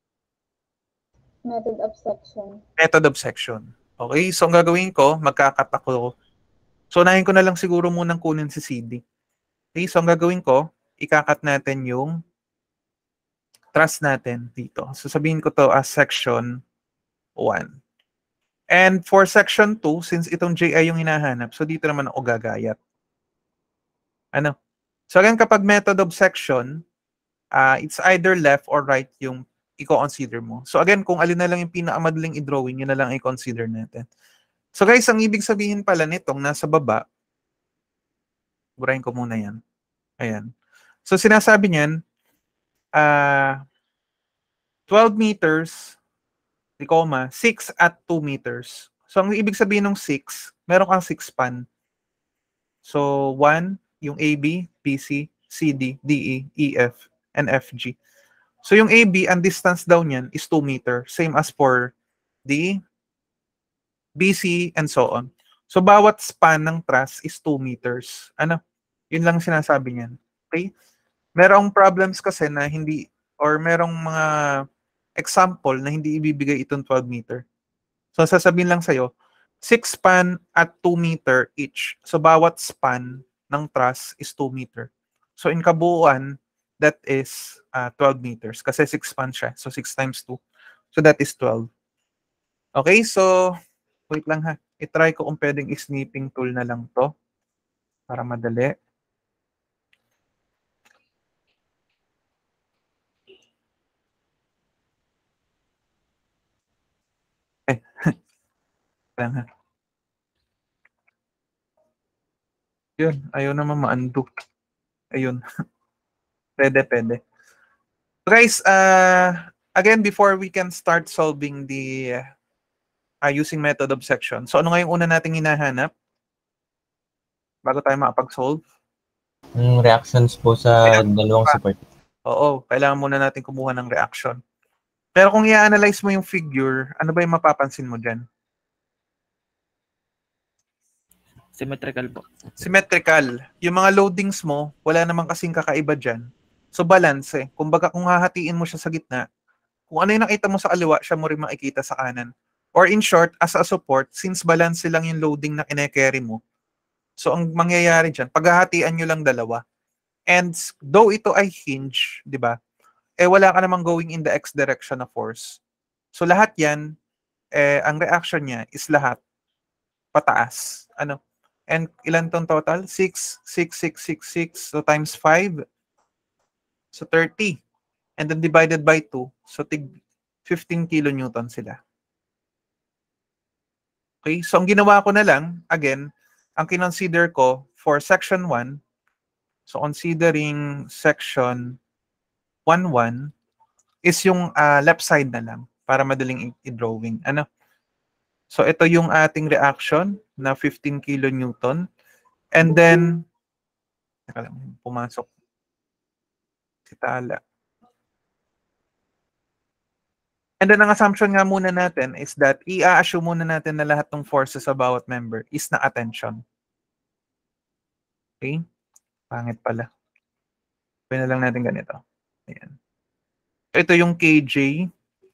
Method of section. Method of section. Okay, so ang gagawin ko, magkakat ako. So, unahin ko na lang siguro munang kunin si CD. Okay, so ang gagawin ko, ikakat natin yung truss natin dito. So, sabihin ko to as section 1. And for section 2, since itong JI yung hinahanap, so dito naman ako gagayat. Ano? So, again, kapag method of section, it's either left or right yung i-consider mo. So, again, kung alin na lang yung pinakamadaling i-drawing, yun na lang i-consider natin. So, guys, ang ibig sabihin pala nitong nasa baba, burahin ko muna yan. Ayan. So, sinasabi niyan, 12 meters, 6 at 2 meters. So, ang ibig sabihin ng 6, meron kang 6 span. So, 1, yung AB, BC, CD, DE, EF, and FG. So, yung AB, ang distance daw niyan is 2 meter. Same as for D, BC, and so on. So, bawat span ng truss is 2 meters. Ano? Yun lang sinasabi niyan. Okay? Merong problems kasi na hindi, or merong mga example na hindi ibibigay itong 12 meter. So, sasabihin lang sa'yo, 6 span at 2 meter each. So, bawat span ng truss is 2 meter. So, in kabuuan, that is 12 meters. Kasi 6 span siya. So, 6 times 2. So, that is 12. Okay, so, wait lang ha. I-try ko kung pwedeng snipping tool na lang to para madali. Lang ha. Yun, ayaw naman ma-undo. Ayun. Pwede. Guys, again, before we can start solving the using method of section. So, ano nga yung una nating hinahanap? Bago tayo makapag-solve? Reactions po sa dalawang support. Oo, kailangan muna natin kumuha ng reaction. Pero kung i-analyze mo yung figure, ano ba yung mapapansin mo dyan? Symmetrical po. Symmetrical. Yung mga loadings mo, wala namang kasing kakaiba dyan. So, balance eh. Kumbaga, kung hahatiin mo siya sa gitna, kung ano yung nakita mo sa kaliwa, siya mo rin makikita sa kanan. Or in short, as a support, since balance lang yung loading na kine-carry mo, so ang mangyayari dyan, paghahatian nyo lang dalawa. And though ito ay hinge, di ba? Eh wala ka namang going in the x direction na force. So lahat yan, ang reaction niya is lahat pataas. Ano? And ilan tong total? 6, 6, 6, 6, 6. So times 5. So 30. And then divided by 2. So 15 kilonewton sila. Okay? So ang ginawa ko na lang, again, ang kinonsider ko for section 1, so considering section 1.1 is yung left side na lang para madaling i-drawing. Ano? So ito yung ating reaction na 15 kilonewton. And then, pumasok si Tala. And then ang assumption nga muna natin is that i-assume muna natin na lahat ng forces sa bawat member is na attention. Okay? Pangit pala. Pwede na lang natin ganito. Ayan. Ito yung KJ.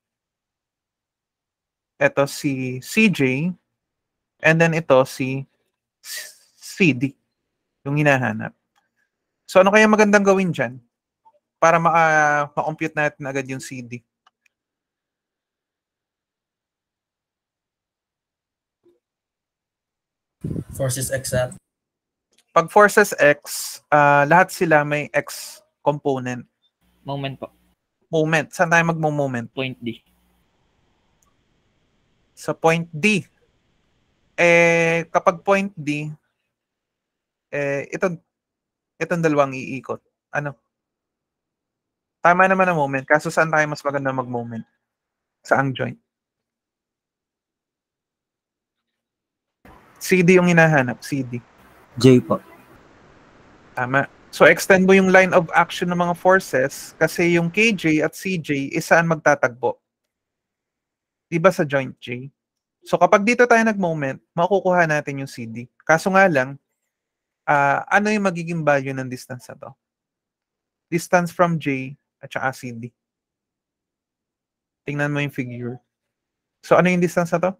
Ito si CJ. And then ito si CD. Yung hinahanap. So ano kaya magandang gawin dyan? Para ma-compute natin agad yung CD. Forces exact. Pag forces X, lahat sila may X component. Moment po. Moment. Saan tayo magmo-moment? Point D. Sa point D. Kapag point D, itong dalawang iikot. Ano? Tama naman ang moment. Kaso saan tayo mas maganda mag-moment? Saang joint? CD yung hinahanap. CD. J po. Tama. So, extend mo yung line of action ng mga forces kasi yung KJ at CJ is saan magtatagpo? Diba sa joint J? So, kapag dito tayo nag-moment, makukuha natin yung CD. Kaso nga lang, ano yung magiging value ng distance na to? Distance from J at saka CD. Tingnan mo yung figure. So ano yung distance na to?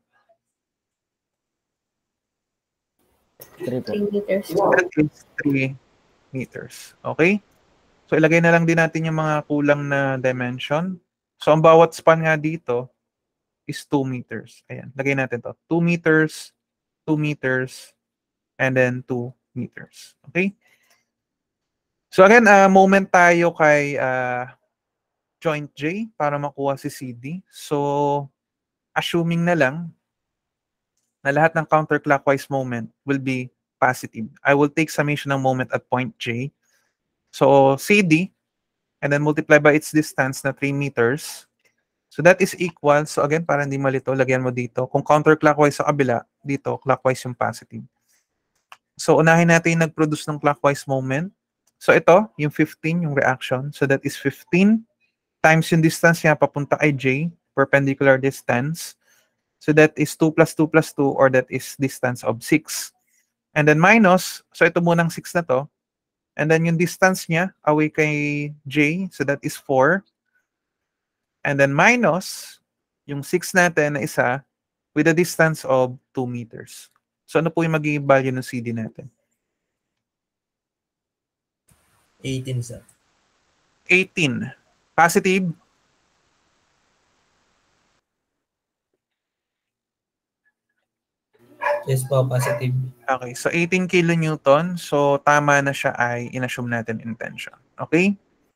3 po. 3 meters. That is 3 meters. Okay? So ilagay na lang din natin yung mga kulang na dimension. So ang bawat span nga dito is 2 meters. Ayan, lagay natin to. 2 meters, 2 meters, and then 2 meters. Okay? So again, moment tayo kay joint J para makuha si CD. So assuming na lang na lahat ng counterclockwise moment will be positive. I will take summation ng moment at point J. So CD, and then multiply by its distance na 3 meters. So that is equal. So again, para hindi malito, lagyan mo dito. Kung counterclockwise sa kabila, dito, clockwise yung positive. So unahin natin yung nag-produce ng clockwise moment. So ito, yung 15, yung reaction. So that is 15 times yung distance niya papunta kay J, perpendicular distance. So that is 2 plus 2 plus 2, or that is distance of 6. And then minus, so ito munang 6 na to. And then yung distance niya away kay J, so that is 4. And then minus yung 6 natin na isa with a distance of 2 meters. So ano po yung magiging value ng CD natin? 18, sir. 18. Positive? Yes po, positive. Okay, so 18 kilonewton. So tama na siya ay inassume natin in tension. Okay?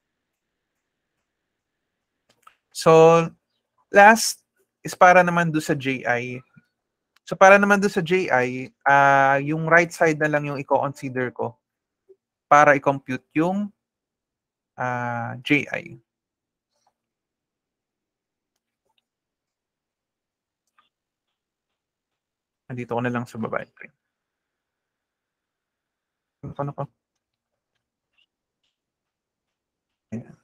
So last is para naman do sa JI. So para naman do sa JI, yung right side na lang yung i-consider ko para i-compute yung JI. Nandito ko na lang sa baba. Ano ko? Ayan.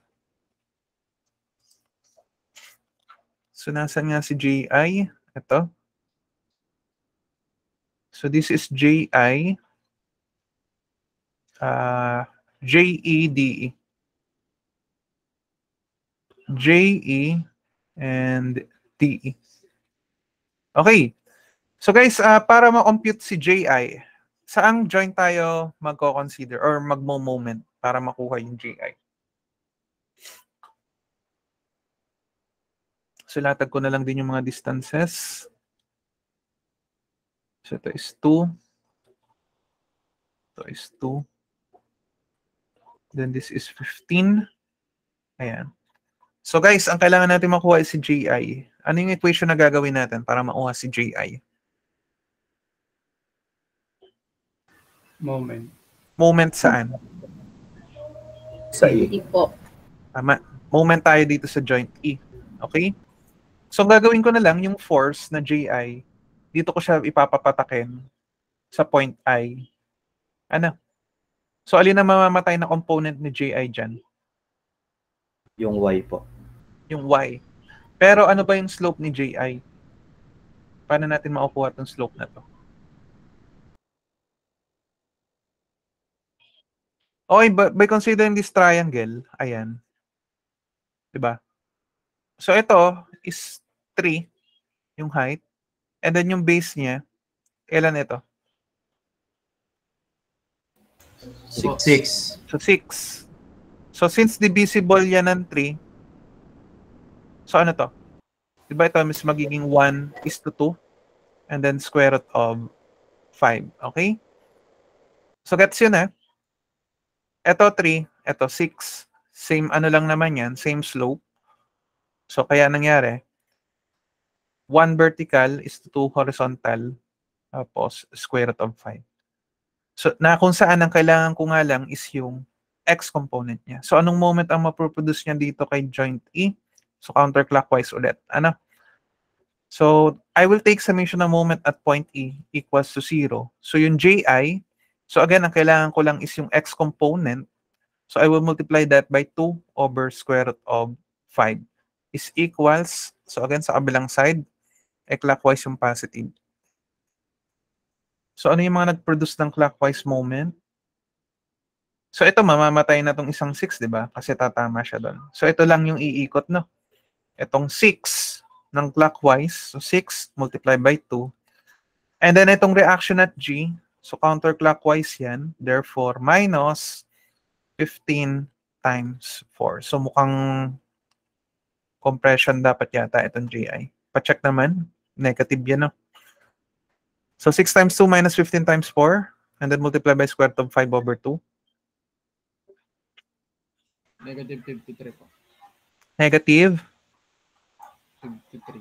So nasan nga si JI? Ito. So this is JI. JEDE. JE and DE. Okay. So guys, para ma-compute si JI, saang joint tayo magko-consider or magmo-moment para makuha yung JI? So latag ko na lang din yung mga distances. So ito is 2. Ito is 2. Then this is 15. Ayan. So guys, ang kailangan natin makuha is si JI. Ano yung equation na gagawin natin para makuha si JI? Moment. Moment saan? Sa E. Hindi po. Tama. Moment tayo dito sa joint E. Okay? So gagawin ko na lang yung force na JI. Dito ko siya ipapapatakin sa point I. Ano? So alin ang mamamatay na component ni JI dyan? Yung Y po. Yung Y. Pero ano ba yung slope ni JI? Paano natin makukuha itong slope na to? Okay, by considering this triangle, ayan. Diba? So ito is 3, yung height. And then yung base niya, ilan ito? 6. So 6. So since divisible yan ng 3, so ano to? Diba ito mas magiging 1:2 and then square root of 5. Okay? So gets yun Ito 3, ito 6. Same ano lang naman yan, same slope. So kaya nangyari, 1 vertical is to 2 horizontal, tapos square root of 5. So na kung saan ang kailangan ko nga lang is yung x component niya. So anong moment ang maproproduce niya dito kay joint E? So counterclockwise ulit. Ano? So I will take summation ng moment at point E equals to 0. So yung JI, so again, ang kailangan ko lang is yung x component. So I will multiply that by 2 over square root of 5 is equals, so again, sa kabilang side, clockwise yung positive. So ano yung mga nag-produce ng clockwise moment? So ito, mamamatay na tong isang 6, di ba? Kasi tatama siya doon. So ito lang yung iikot, no? Itong 6 ng clockwise. So 6 multiplied by 2. And then itong reaction at G, so counterclockwise yan. Therefore, minus 15 times 4. So mukhang compression dapat yata itong GI. Pa-check naman. Negative yan, no? So 6 times 2 minus 15 times 4. And then multiply by square root of 5 over 2. Negative 53 po. Negative 53.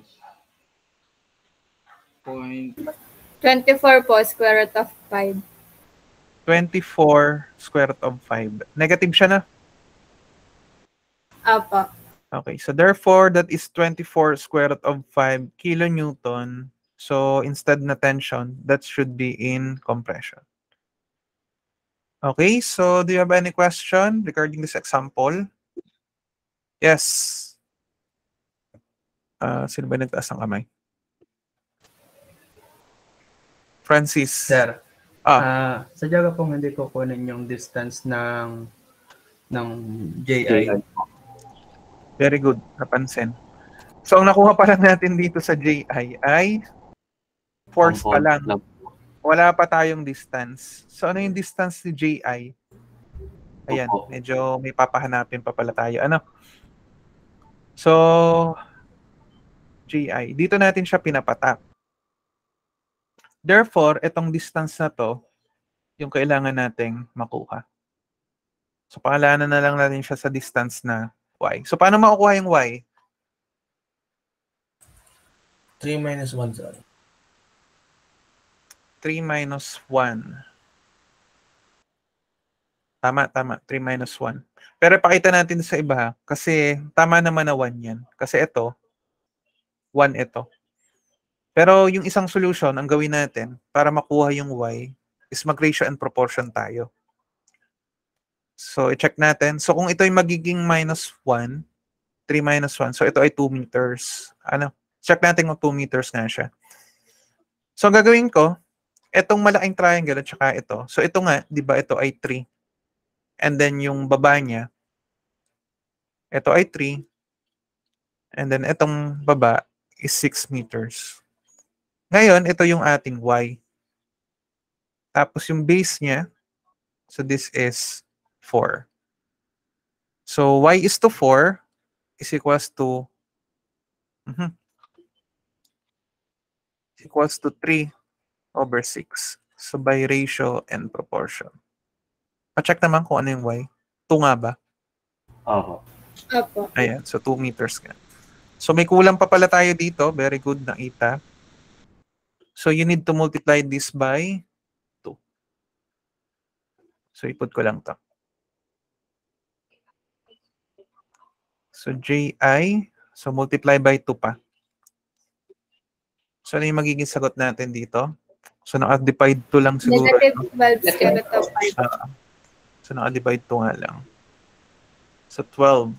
Point 24 po, square root of 5. 24 square root of 5. Negative siya na. Apo. Okay, so therefore, that is 24 square root of 5 kilonewton. So instead na tension, that should be in compression. Okay, so do you have any question regarding this example? Yes. Sino ba nagtaas ng kamay? Francis. Sir, Ah. sadya ka pong hindi ko kunin yung distance ng JI. Very good, napansin. So ang nakuha pa lang natin dito sa JI ay force pa lang. Wala pa tayong distance. So ano yung distance ni JI? Ayan, medyo may papahanapin pa pala tayo. Ano? So, JI. Dito natin siya pinapatak. Therefore, itong distance na to, yung kailangan nating makuha. So, pangalanan na lang natin siya sa distance na Y. So, paano makukuha yung Y? 3 minus 1, sir. 3 minus 1. Tama. 3 minus 1. Pero pakita natin sa iba ha. Kasi tama naman na 1 yan. Kasi ito, 1 ito. Pero yung isang solution, ang gawin natin para makuha yung Y is mag-ratio and proportion tayo. So, i-check natin. So, kung ito ay magiging minus 1, 3 minus 1, so ito ay 2 meters. Ano? Check natin kung 2 meters nga siya. So, ang gagawin ko, itong malaking triangle at saka ito. So, ito nga, di ba, ito ay 3. And then, yung baba niya, ito ay 3. And then, itong baba is 6 meters. Ngayon, ito yung ating Y. Tapos, yung base niya, so this is 4. So, Y is to 4 is equals to equals to 3 over 6. So, by ratio and proportion. Pa-check naman kung ano yung Y. 2 nga ba? Opo. Apo. Ayan, so 2 meters nga. So, may kulang pa pala tayo dito. Very good, nakita. So, you need to multiply this by 2. So, iput ko lang to. So, JI. So, multiply by 2 pa. So, ano yung magiging sagot natin dito? So, naka-divide 2 lang siguro. Negative 12 square root of 5. So, naka-divide 2 nga lang. So, 12.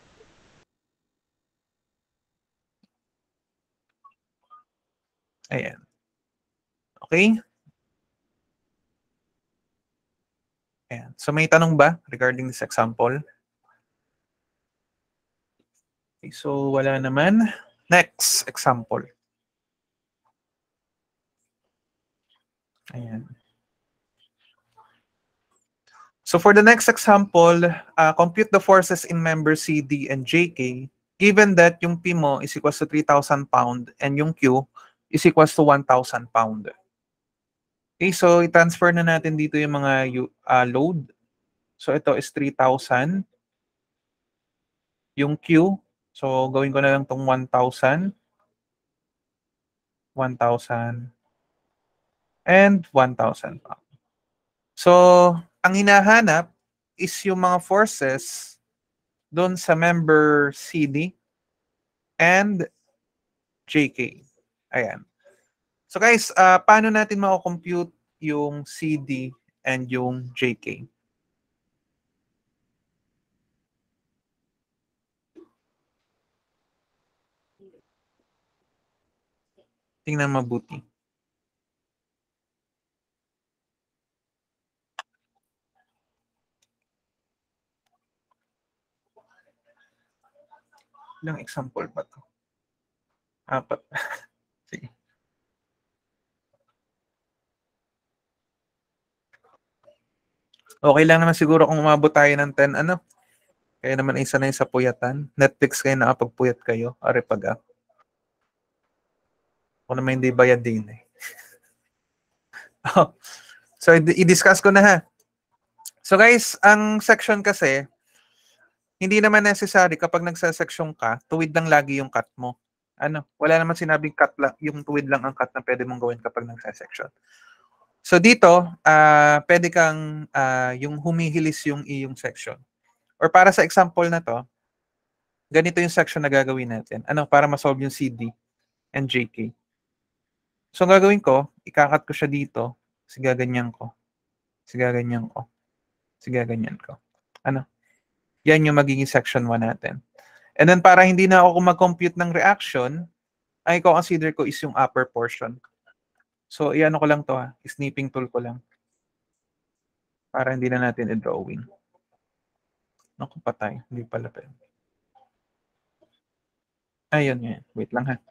Ayan. Okay? Ayan. So, may tanong ba regarding this example? Okay, so, wala naman. Next example. Ayan. So for the next example, compute the forces in member CD and JK given that yung P mo is equals to 3,000 pound and yung Q is equals to 1,000 pound. Okay, so i-transfer na natin dito yung mga load. So ito is 3,000. Yung Q, so gawin ko na lang tong 1,000. 1,000. And 1,000 pound. So, ang hinahanap is yung mga forces doon sa member CD and JK. Ayan. So guys, paano natin mako-compute yung CD and yung JK? Tingnan mabuti. Ilang example ba to? Apat. Sige. Okay lang naman siguro kung umabot tayo ng 10, ano? Kaya naman isa na sa puyatan. Netflix kayo nakapagpuyat kayo. Are pag ako naman hindi bayad din eh. Oh. So, i-discuss ko na ha. So guys, ang section kasi, hindi naman necessary kapag nagsa-section ka, tuwid lang lagi yung cut mo. Ano? Wala naman sinabing cut lang, yung tuwid lang ang cut na pwede mong gawin kapag nagsa-section. So dito, pwede kang yung humihilis yung iyong section. Or para sa example na to, ganito yung section na gagawin natin. Ano? Para ma-solve yung CD and JK. So ang gagawin ko, ikakat ko siya dito, sigaganyan ko, sigaganyan ko, sigaganyan ko. Ano? Yan yung magiging section 1 natin. And then para hindi na ako mag-compute ng reaction, ay consider ko is yung upper portion. So, iyan ko lang to ha. Snipping tool ko lang. Para hindi na natin i-drawing. Naku, patay. Hindi pala pwede. Ayun yan. Wait lang ha.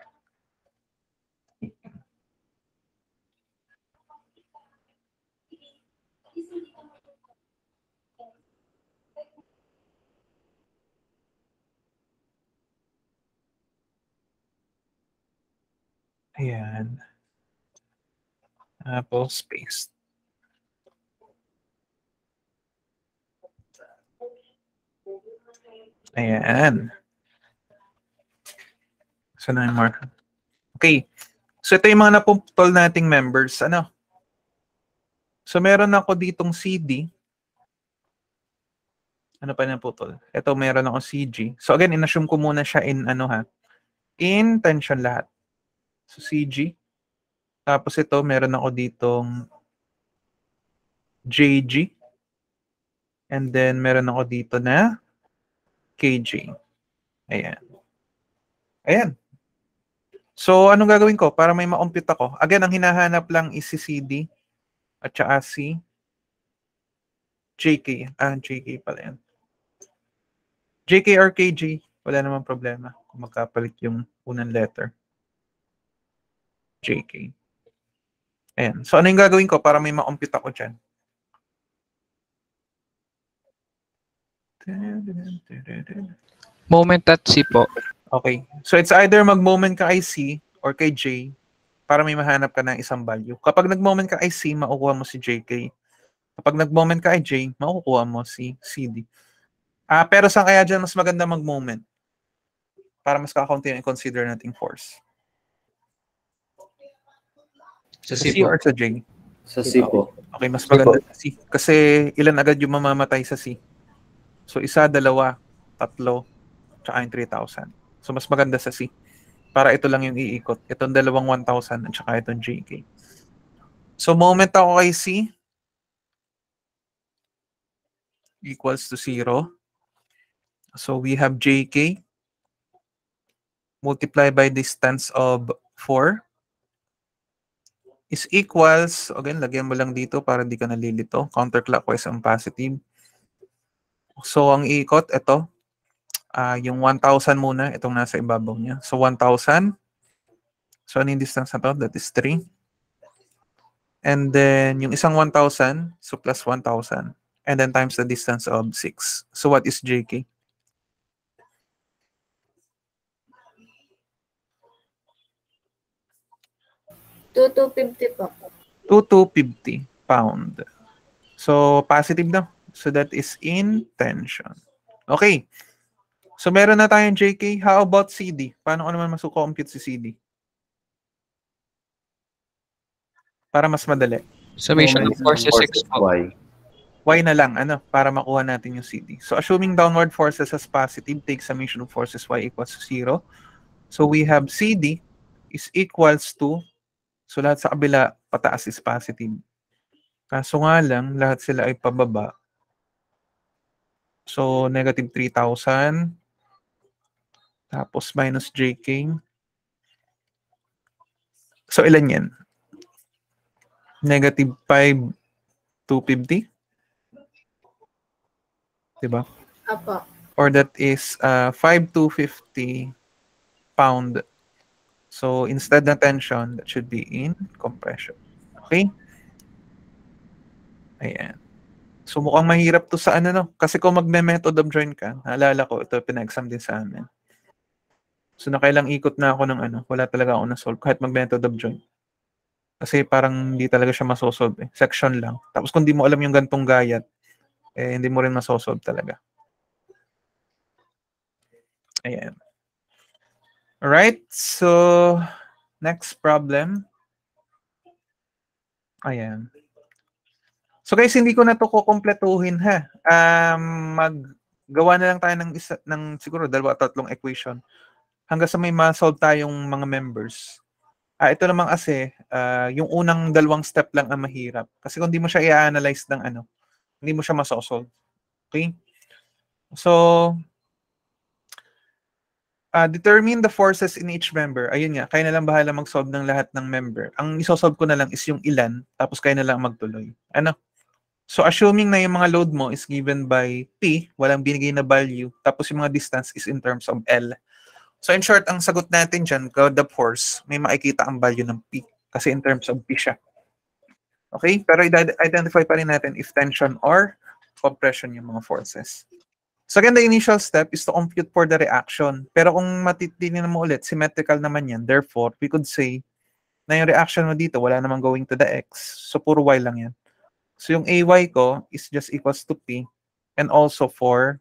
Ayan. Tapos paste. Ayan. So na yung mark. Okay. So ito yung mga naputol nating members. Ano? So meron ako ditong CD. Ano pa naputol? Ito meron ako CG. So again, inassume ko muna siya in ano ha? In tension lahat. So CG. Tapos ito, meron ako ditong JG. And then, meron ako dito na KG. Ayan. Ayan. So, anong gagawin ko para may ma-compute ako? Again, ang hinahanap lang is si CD at saka si JK. JK pala yan. JK or KG, wala namang problema kung magkapalit yung unang letter. JK. Ayan. So, ano yung gagawin ko para may ma-compute ako dyan? Moment at C po. Okay. So, it's either mag-moment ka kay C or kay J para may mahanap ka ng isang value. Kapag nag-moment ka kay C, makukuha mo si JK. Kapag nag-moment ka kay J, makukuha mo si CD. Pero saan kaya dyan mas maganda mag-moment? Para mas kakaunti yung consider nating force. Sa C or sa J? Sa C po. Okay, mas maganda sa C. Kasi ilan agad yung mamamatay sa C? So, 1, 2, 3, tsaka yung 3,000. So, mas maganda sa C. Para ito lang yung iikot. Itong 1,000 at saka itong JK. So, moment ako kay C equals to 0. So, we have JK multiplied by distance of 4 is equals, again, lagyan mo lang dito para di ka nalilito. Counterclockwise ang positive. So, ang iikot, ito. Yung 1,000 muna, itong nasa ibabaw niya. So, 1,000. So, ano yung distance na to? That is 3. And then, yung isang 1,000, so plus 1,000. And then times the distance of 6. So, what is JK? 2,250 po. 2,250 pound. So, positive na. So, that is in tension. Okay. So, meron na tayong JK. How about CD? Paano ko naman masukompute si CD? Para mas madali. Summation of forces X po. Y na lang, ano, para makuha natin yung CD. So, assuming downward forces as positive, take summation of forces Y equals to 0. So, we have CD is equals to, so lahat sa kabila, pataas is positive. Kaso nga lang, lahat sila ay pababa. So, negative 3,000. Tapos, minus JK. So, ilan yan? Negative 5,250. Diba? Apo. Or that is 5,250 pound So instead ng tension, that should be in compression. Okay? Ayan. So mukhang mahirap to sa ano, no? Kasi kung magme-method of joint ka, naalala ko, ito pina-exam din sa amin. So nakailang ikot na ako ng ano, wala talaga ako na-solve kahit mag-method of joint. Kasi parang hindi talaga siya masosolve eh. Section lang. Tapos kung di mo alam yung gantong gayat, eh hindi mo rin masosolve talaga. Ayan. Alright, so next problem. Ayan. So guys, hindi ko na to kukumpletuhin ha. Maggawa na lang tayo ng isa ng siguro 2-3 equation hanggang sa may ma-solve tayong mga members. Ito naman kasi yung unang 2 step lang ang mahirap. Kasi kung hindi mo siya i-analyze ng ano, hindi mo siya masosolve. Okay? So determine the forces in each member. Ayun nga, kayo na lang bahala mag-solve ng lahat ng member. Ang isosolve ko na lang is yung ilan, tapos kayo na lang magtuloy. Ano? So assuming na yung mga load mo is given by P, walang binigay na value, tapos yung mga distance is in terms of L. So in short, ang sagot natin dyan, the force, may makikita ang value ng P. Kasi in terms of P siya. Okay? Pero identify pa rin natin if tension or compression yung mga forces. So again, the initial step is to compute for the reaction. Pero kung matitinin mo ulit, symmetrical naman yan. Therefore, we could say na yung reaction mo dito, wala namang going to the X. So puro Y lang yan. So yung AY ko is just equals to P. And also for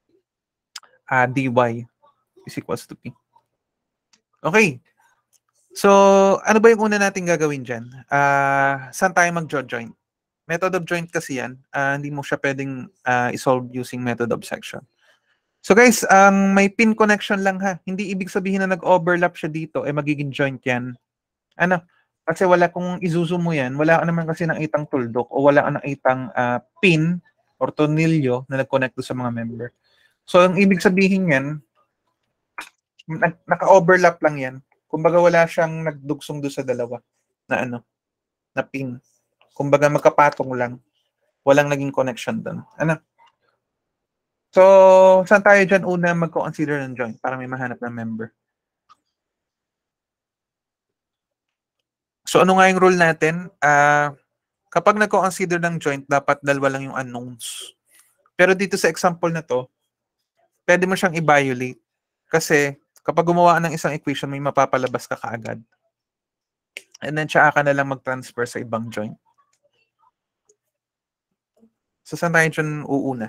DY is equals to P. Okay. So ano ba yung una natin gagawin dyan? Saan tayo mag-joint? Method of joint kasi yan. Hindi mo siya pwedeng isolve using method of section. So guys, may pin connection lang ha. Hindi ibig sabihin na nag-overlap siya dito, magiging joint yan. Ano? Kasi wala kung izuzoom mo yan, wala ka naman kasi nakitang tuldok o wala ka nakitang pin or tornilyo na nag-connect sa mga member. So ang ibig sabihin yan, naka-overlap lang yan. Kumbaga wala siyang nagdugsong doon sa dalawa na ano, na pin. Kumbaga magkapatong lang. Walang naging connection doon. Ano? So, saan tayo dyan una mag-consider ng joint para may mahanap ng member? So, ano nga yung rule natin? Kapag nag-consider ng joint, dapat 2 lang yung unknowns. Pero dito sa example na to, pwede mo siyang i-violate. Kasi, kapag gumawa ka ng isang equation, may mapapalabas ka kaagad. And then, tsaka ka na lang mag-transfer sa ibang joint. So, saan tayo dyan uuna?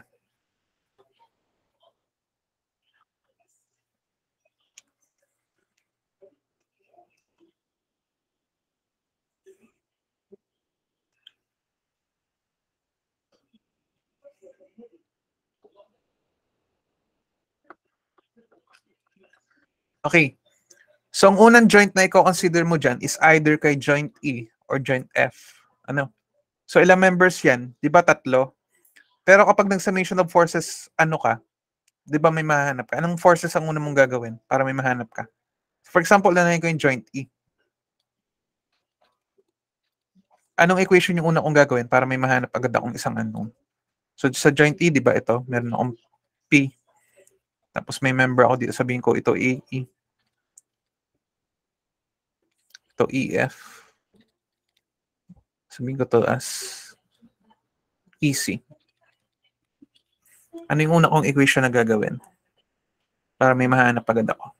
Okay. So, ang unang joint na i-consider mo dyan is either kay joint E or joint F. Ano? So, ilang members yan? Di ba 3? Pero kapag nag-summation of forces, ano ka? Di ba may mahanap ka? Anong forces ang una mong gagawin para may mahanap ka? For example, nanayin ko yung joint E. Anong equation yung una kong gagawin para may mahanap agad akong isang unknown? So, sa joint E, di ba ito? Meron akong P. Tapos may member ako dito. Sabihin ko ito AE. Ito EF. Sabihin ko to as EC. Ano yung una kong equation na gagawin para may mahanap agad ako?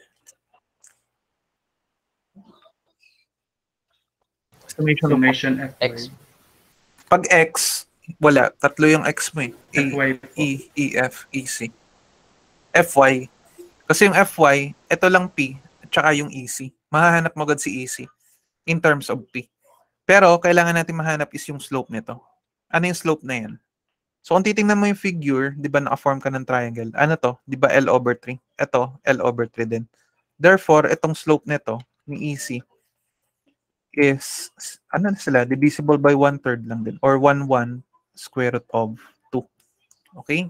Summation X. Pag X, wala. 3 yung X mo eh. FY po. E, EF, EC. FY. Kasi yung FY, ito lang P, at saka yung EC. Mahahanap mo agad si EC in terms of P. Pero, kailangan natin mahanap is yung slope nito. Ano yung slope na yan? So, kung titingnan mo yung figure, di ba naka-form ka ng triangle? Ano to? Di ba L over 3? Ito, L over 3 din. Therefore, itong slope nito, ni EC, is, ano na sila? Divisible by 1/3 lang din. Or 1/1 square root of 2. Okay?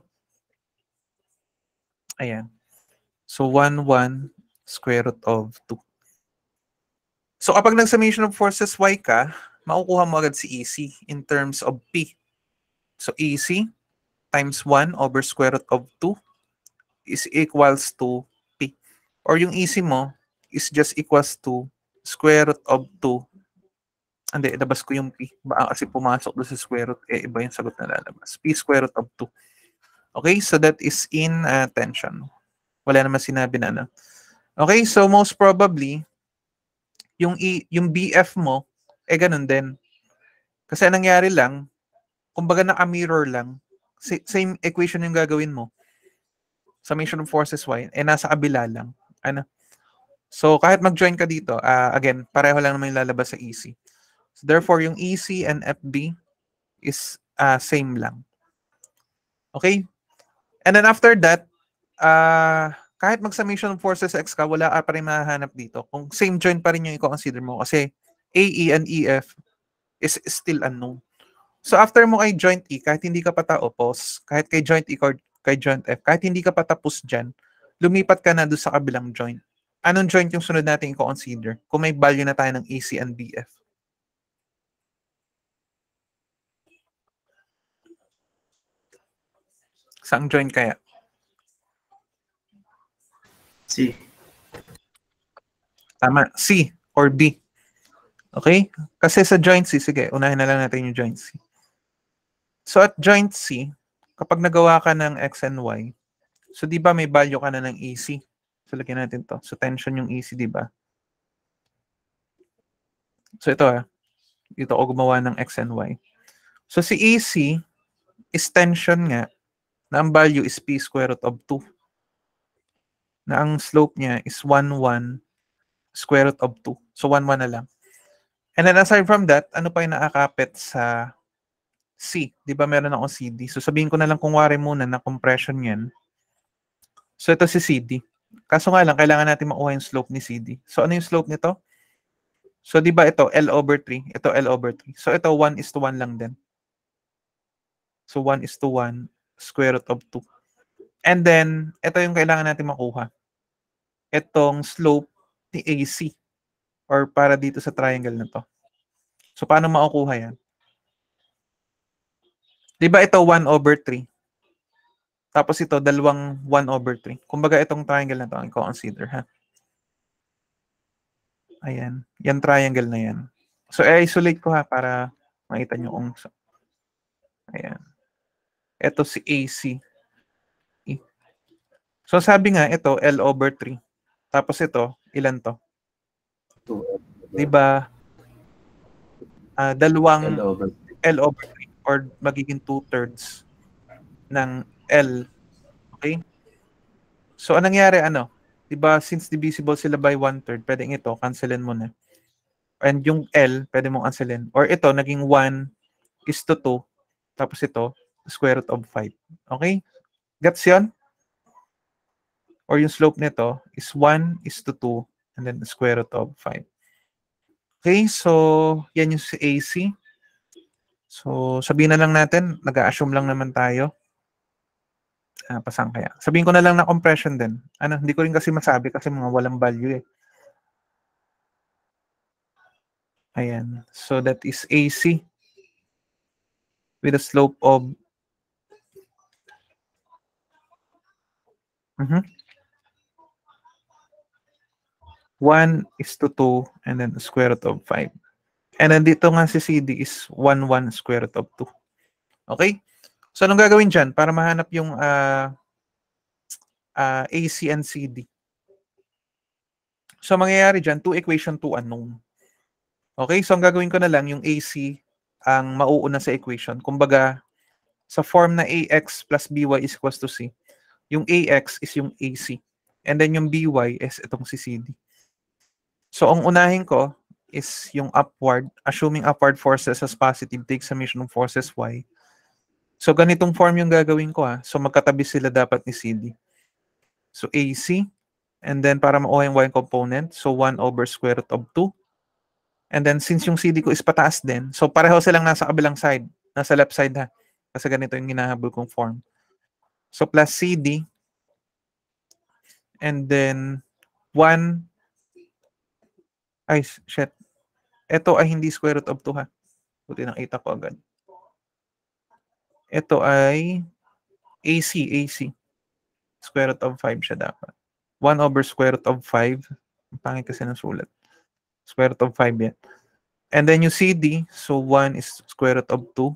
Ayan. So, 1/1 square root of 2. So, kapag nag-summation of forces Y ka, makukuha mo agad si EC in terms of P. So, EC times 1 over square root of 2 is equals to P. Or yung EC mo, is just equals to square root of 2. Hindi, ilabas ko yung p. Baka kasi pumasok doon sa square root, iba yung sagot na lalabas. P square root of 2. Okay, so that is in tension. Wala naman sinabi na ano. Okay, so most probably, yung BF mo, ganun din. Kasi nangyari lang, kumbaga naka-mirror lang, same equation yung gagawin mo. Summation of forces y, nasa kabila lang. Ano? So, kahit mag-join ka dito, again, pareho lang naman yung lalabas sa EC. So, therefore, yung EC and FB is same lang. Okay? And then after that, kahit mag-summation of forces x ka, wala ka pa rin mahahanap dito. Kung same joint pa rin yung i-consider mo kasi AE and EF is still unknown. So after mo kay joint E, kahit hindi ka pa tapos, kahit kay joint E or kay joint F, kahit hindi ka pa tapos dyan, lumipat ka na doon sa kabilang joint. Anong joint yung sunod natin i-consider? Kung may value na tayo ng AC and BF. Saang joint kaya? C. Tama. C or B. Okay? Kasi sa joint C, sige, unahin na lang natin yung joint C. So at joint C, kapag nagawa ka ng X and Y, so di ba may value ka na ng AC? So lagyan natin to. So tension yung AC, di ba? So ito dito ako gumawa ng X and Y. So si AC is tension nga na ang value is P square root of 2. Na ang slope niya is 1, 1 square root of 2. So 1, 1 na lang. And then aside from that, ano pa yung nakakapit sa C? Di ba meron akong CD? So sabihin ko na lang kung wari muna na compression yan. So ito si CD. Kaso nga lang, kailangan natin makuha yung slope ni CD. So ano yung slope nito? So di ba ito L over 3? Ito L over 3. So ito 1:1 lang din. So 1:1 square root of 2. And then, ito yung kailangan natin makuha. Itong slope ni AC. Or para dito sa triangle na to. So paano makukuha yan? Di ba ito 1 over 3? Tapos ito, dalawang 1 over 3. Kumbaga itong triangle na to, ang i-consider, ha? Ayan. Yan triangle na yan. So, i-isolate ko, ha, para makita nyo kung... Ayan. Ito si AC. So, sabi nga, ito, L over 3. Tapos ito, ilan to? Diba? Dalawang L over 3 or magiging 2/3 ng L. Okay? So, anong nangyari, diba, since divisible sila by 1/3, pwedeng ito, cancelin mo na. And yung L, pwede mong cancelin. Or ito, naging 1:2. Tapos ito, square root of 5. Okay? Gets yun? Or yung slope nito is 1:2 and then the square root of 5. Okay, so yan yung si AC. So sabihin na lang natin, nag-a-assume lang naman tayo. Pasang kaya. Sabihin ko na lang na compression din. Hindi ko rin kasi masabi kasi mga walang value eh. Ayan. So that is AC with a slope of 1:2 and then the square root of 5. And then dito nga si CD is 1, 1 square root of 2. Okay? So anong gagawin dyan para mahanap yung AC and CD? So mangyayari dyan, 2 equation, 2 unknown. Okay? So ang gagawin ko na lang, yung AC ang mauuna sa equation. Kumbaga, sa form na AX plus BY is equals to C, yung AX is yung AC. And then yung BY is itong si CD. So, ang unahin ko is yung upward, assuming upward forces as positive, take summation of forces Y. So, ganitong form yung gagawin ko, ha. So, magkatabi sila dapat ni CD. So, AC, and then para makuha yung Y component, so 1 over square root of 2. And then, since yung CD ko is pataas din, so pareho silang nasa kabilang side, nasa left side, ha. Kasi ganito yung hinahabol kong form. So, plus CD, and then 1, ay, shit. Ito ay hindi square root of 2, ha. Buti nakita ko agad. Ito ay AC. Square root of 5 siya dapat. 1 over square root of 5 Ang pangit kasi ng sulat. Square root of 5 yan. And then yung CD, so 1 is square root of 2.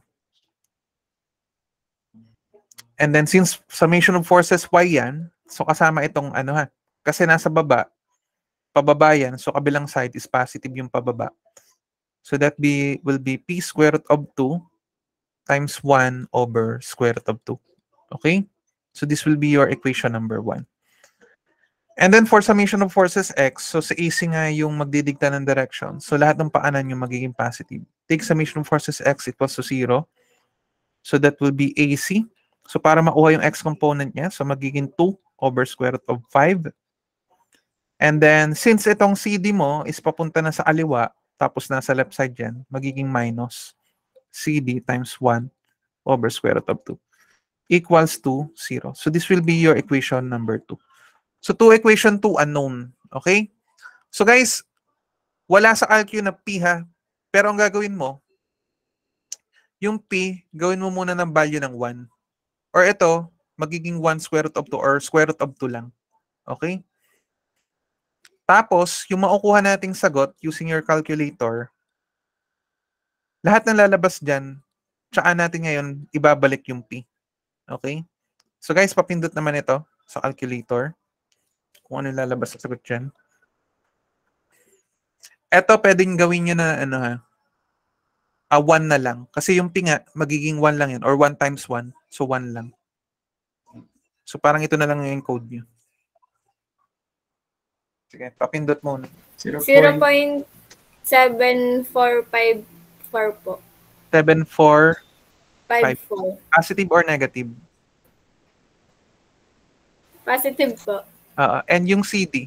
And then since summation of forces y yan, so kasama itong ano ha, kasi nasa baba, pababa yan, so kabilang side is positive yung pababa. So that will be p square root of 2 times 1 over square root of 2. Okay? So this will be your equation number 1. And then for summation of forces x, so sa AC nga yung magdidikta ng direction. So lahat ng paanan yung magiging positive. Take summation of forces x equals to 0. So that will be AC. So para makuha yung x component niya, so magiging 2 over square root of 5. And then since itong CD mo is papunta na sa kaliwa, tapos nasa left side yan, magiging minus CD times 1 over square root of 2 equals to 0. So this will be your equation number 2. So 2 equation 2 unknown. Okay? So guys, wala sa calcu na P ha. Pero ang gagawin mo, yung P, gawin mo muna ng value ng 1. Or ito, magiging 1 square root of 2 or square root of 2 lang. Okay? Tapos, yung makukuha nating sagot using your calculator, lahat ng lalabas dyan, tsaka natin ngayon ibabalik yung P. Okay? So guys, papindot naman ito sa calculator. Kung ano lalabas sa sagot dyan. Ito, pwedeng gawin nyo na, 1 na lang. Kasi yung P nga, magiging 1 lang yan. Or 1 times 1. So, 1 lang. So, parang ito na lang yung code nyo. Sige, papindot muna. 0.7454 po. 7454. Positive or negative? Positive po. And yung CD?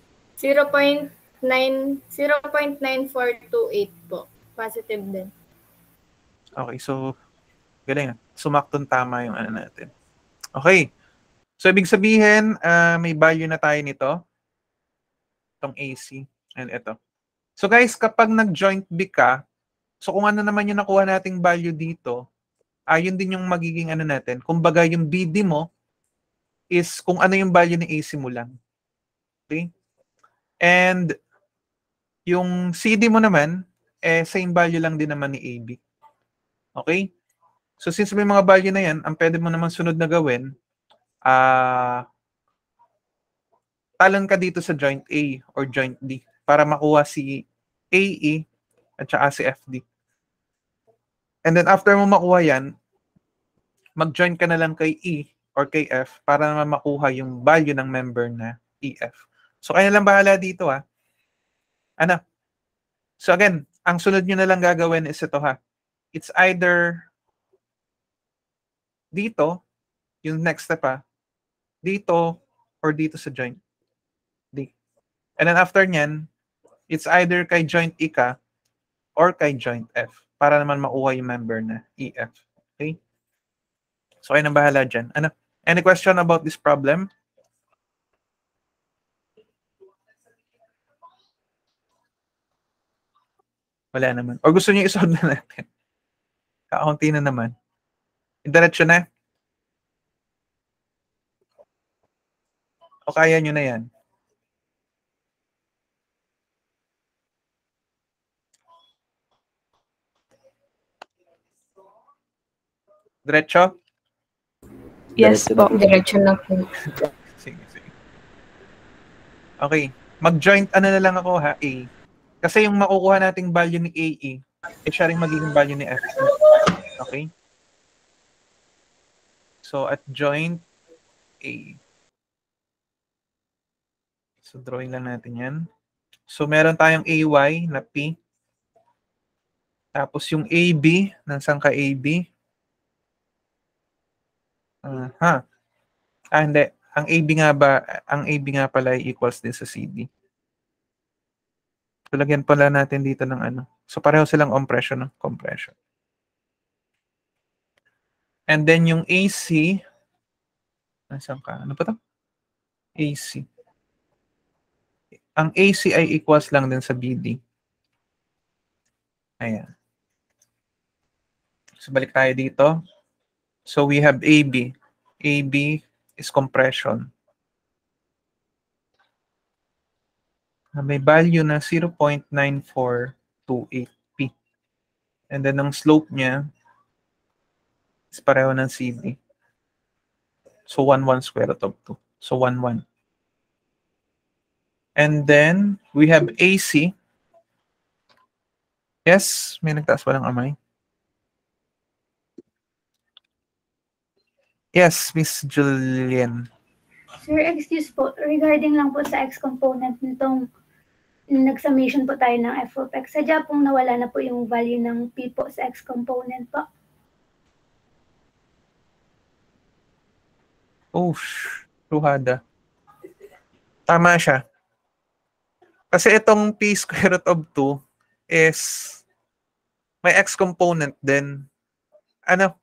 0.9428 po. Positive din. Okay, so galing. Sumaktong tama yung ano natin. Okay. So ibig sabihin, may value na tayo nito. Itong AC and ito. So guys, kapag nag-joint B ka, so kung ano naman yung nakuha nating value dito, yun din yung magiging ano natin. Kumbaga yung BD mo is kung ano yung value ng AC mo lang. Okay? And yung CD mo naman, same value lang din naman ni AB. Okay? So since may mga value na yan, ang pwede mo naman sunod na gawin, talon ka dito sa joint A or joint D para makuha si AE at saka si FD. And then after mo makuha yan, mag-join ka na lang kay E or kay F para naman makuha yung value ng member na EF. So, kaya lang bahala dito ha. Ano? So again, ang sunod nyo na lang gagawin is ito ha. It's either dito, yung next step ha, dito or dito sa joint D. And then after nyan, it's either kay joint E ka or kay joint F para naman makuha yung member na EF. Okay? So, kayo nang bahala dyan. Ano? Any question about this problem? Wala naman. Or gusto niyo isolve na natin? Kakaunti na naman. Diretso na? O kaya nyo na yan? Diretso? Yes po. Diretso na po. Sige. Okay. Mag-joint ano na lang ako ha, A. Kasi yung makukuha nating value ni AE, siya rin magiging value ni FE. Okay? So, at joint A. So, drawing lang natin yan. So, meron tayong AY na P. Tapos yung AB, nasaan ka AB? Hindi. Ang AB nga pala ay equals din sa CD. So, lagyan pala natin dito ng ano. So, pareho silang compression. And then, yung AC, nasaan ka? Ano pa ito? AC. Ang AC ay equals lang din sa BD. Ayan. So, balik tayo dito. So, we have AB. AB is compression. na may value na 0.9428p. And then ang slope niya is pareho ng CD. So 1 square root of 2. So 1. And then we have AC. Yes, may nagtaas pa ng amay. Yes, Miss Julian. Sir, excuse po, regarding lang po sa X component nitong nag-summation po tayo ng f of X, sadya pong nawala na po yung value ng P po sa X component po. Oh, Ruhada. Tama siya. Kasi itong P square root of 2 is may X component din. Ano?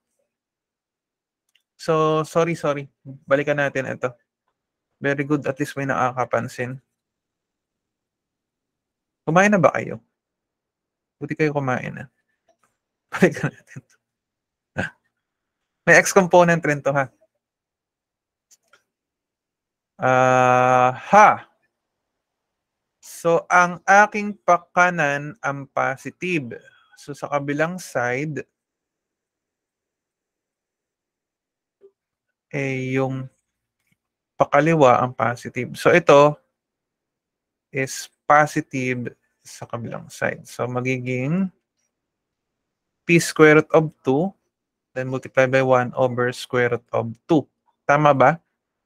So, sorry. Balikan natin ito. Very good. At least may nakakapansin. Kumain na ba kayo? Buti kayo kumain na. Balikan natin. May X component rin to, ha? So, ang aking pakanan ang positive. So, sa kabilang side, yung pakaliwa ang positive. So, ito is positive sa kabilang side. So, magiging P square root of 2, then multiply by 1 over square root of 2. Tama ba?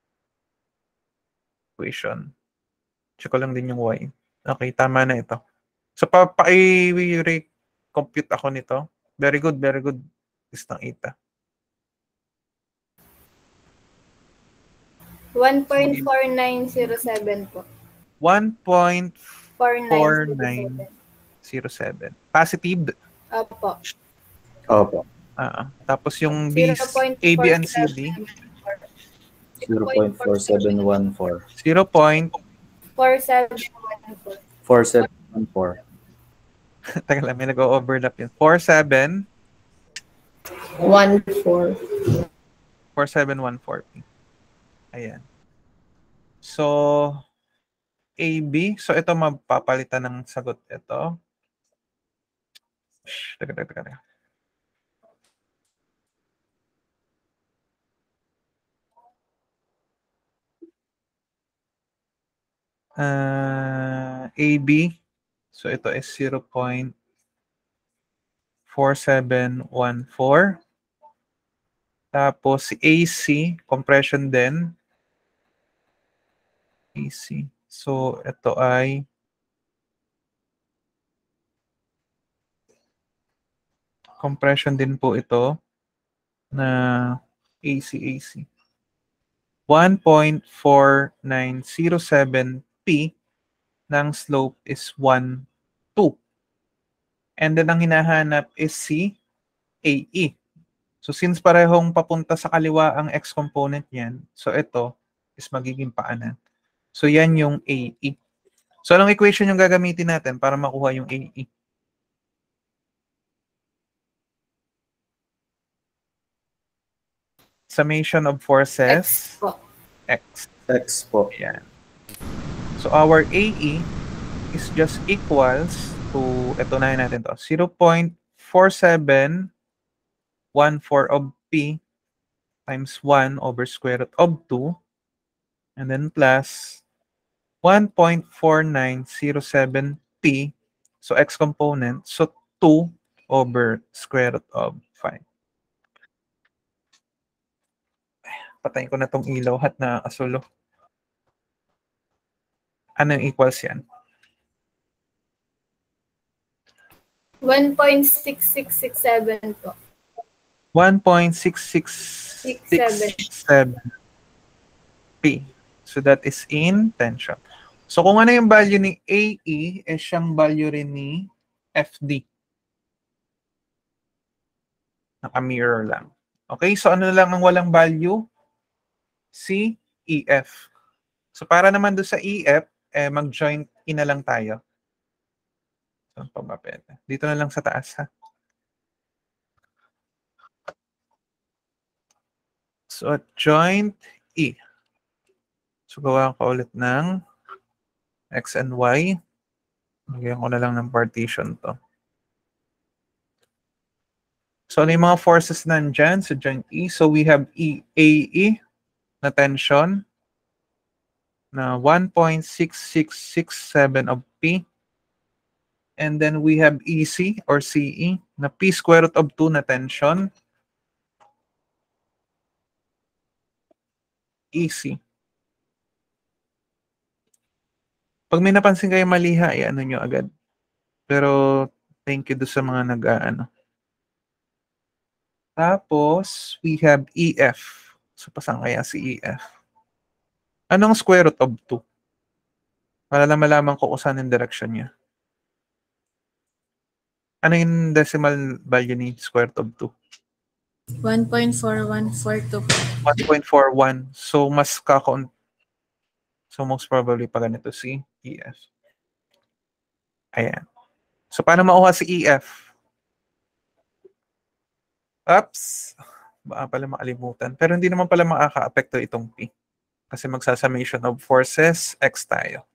Equation. Check ko lang din yung y. Okay, tama na ito. So, compute ako nito. Very good. Istang ita. 1.4907 po. 1.4907. Positive? Opo. Tapos yung B, A, B, and C, D? 0.4714. 4714. Teka lang, may nag-overlap yun. 4714. 4714. Ayan. So, AB. So, ito mapapalitan ng sagot. Ito. Teka. AB. So, ito is 0.4714. Tapos, si AC, compression din. AC. So, ito ay compression din po ito na AC. 1.4907p ng slope is 1, 2. And then ang hinahanap is si AE. So since parehong papunta sa kaliwa ang X component niyan, so ito is magiging paanan. So yan yung AE. So anong equation yung gagamitin natin para makuha yung AE? Summation of forces. X po. Yan. So our AE is just equals to, ito na natin to, 0.4714 of P times 1 over square root of 2, and then plus 1.4907P, so X component, so 2 over square root of 5. Patayin ko na tong ilaw at na asulo. Ano yung equals yan? 1.6667 po. 1.6667P. So that is in tension. So kung ano yung value ni AE, eh siyang value rin ni FD. Naka-mirror lang. Okay, so ano lang ang walang value? Si EF. So para naman doon sa EF, eh mag-joint in na lang tayo. So, dito na lang sa taas, ha? So, joint E. So, gawa ko ulit ng X and Y. Lagyan ko na lang ng partition to. So, ano yung mga forces nandyan sa joint E? So, we have AE na tension na 1.6667 of P. And then we have EC or CE na P square root of 2 na tension. EC. Pag may napansin kayo maliha, ano nyo agad. Pero, thank you do sa mga nag-ano. Tapos, we have EF. So, pasan kaya si EF? Anong square root of 2? Para lang malaman ko kung saan yung direction niya. Ano yung decimal value ni square root of 2? 1.4142. 1.41. So, mas kakount. So, most probably pa ganito si EF. Ayan. So, paano makuha si EF? Oops. Baka pala makalimutan. Pero hindi naman pala makaka-apekto itong P. Kasi magsasummation of forces, X tayo.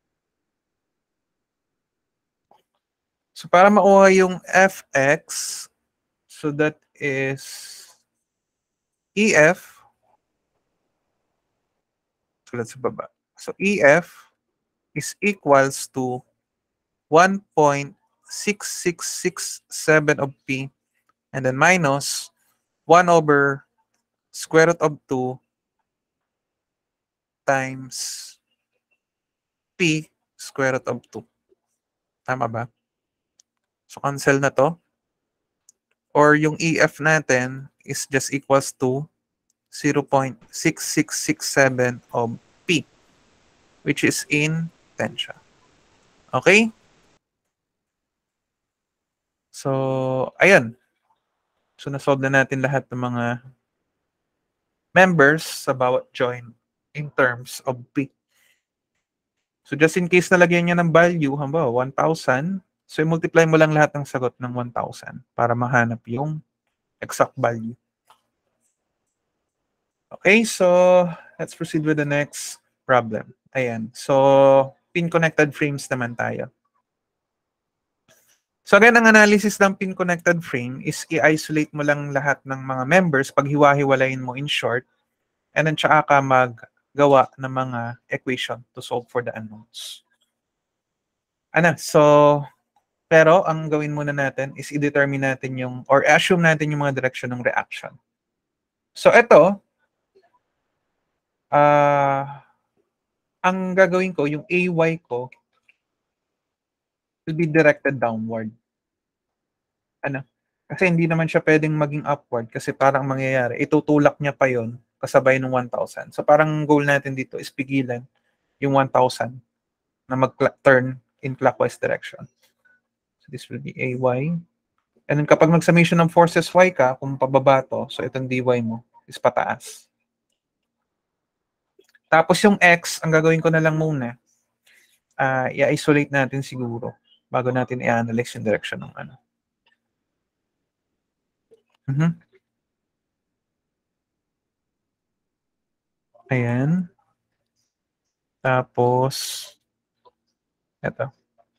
So, para makuha yung Fx, so that is EF. Sulat sa baba. So, EF is equals to 1.6667 of P and then minus 1 over square root of 2 times P square root of 2. Tama ba? So, cancel na to. Or yung EF natin is just equals to 0.6667 of P, which is in tension. Okay? So, ayan. So, nasolve na natin lahat ng mga members sa bawat joint in terms of P. So, just in case nalagyan niya ng value, halimbawa, 1,000, so, i-multiply mo lang lahat ng sagot ng 1,000 para mahanap yung exact value. Okay, so let's proceed with the next problem. Ayan. So, pin-connected frames naman tayo. So, again, ang analysis ng pin-connected frame is i-isolate mo lang lahat ng mga members, paghiwa-hiwalayin mo in short, and then tsaka ka maggawa ng mga equation to solve for the unknowns. Ano, so, pero ang gawin muna natin is i-determine natin yung, or assume natin yung mga direction ng reaction. So, ito, ang gagawin ko, yung AY ko, will be directed downward. Ano? Kasi hindi naman siya pwedeng maging upward kasi parang mangyayari, itutulak niya pa yon kasabay ng 1,000. So, parang goal natin dito is pigilan yung 1,000 na mag-turn in clockwise direction. This will be AY. And then kapag mag-summation ng forces Y ka, kung pababa to, so itong DY mo is pataas. Tapos yung X, ang gagawin ko na lang muna, i-isolate natin siguro bago natin i-analyze yung direction ng ano. Ayan. Tapos, eto.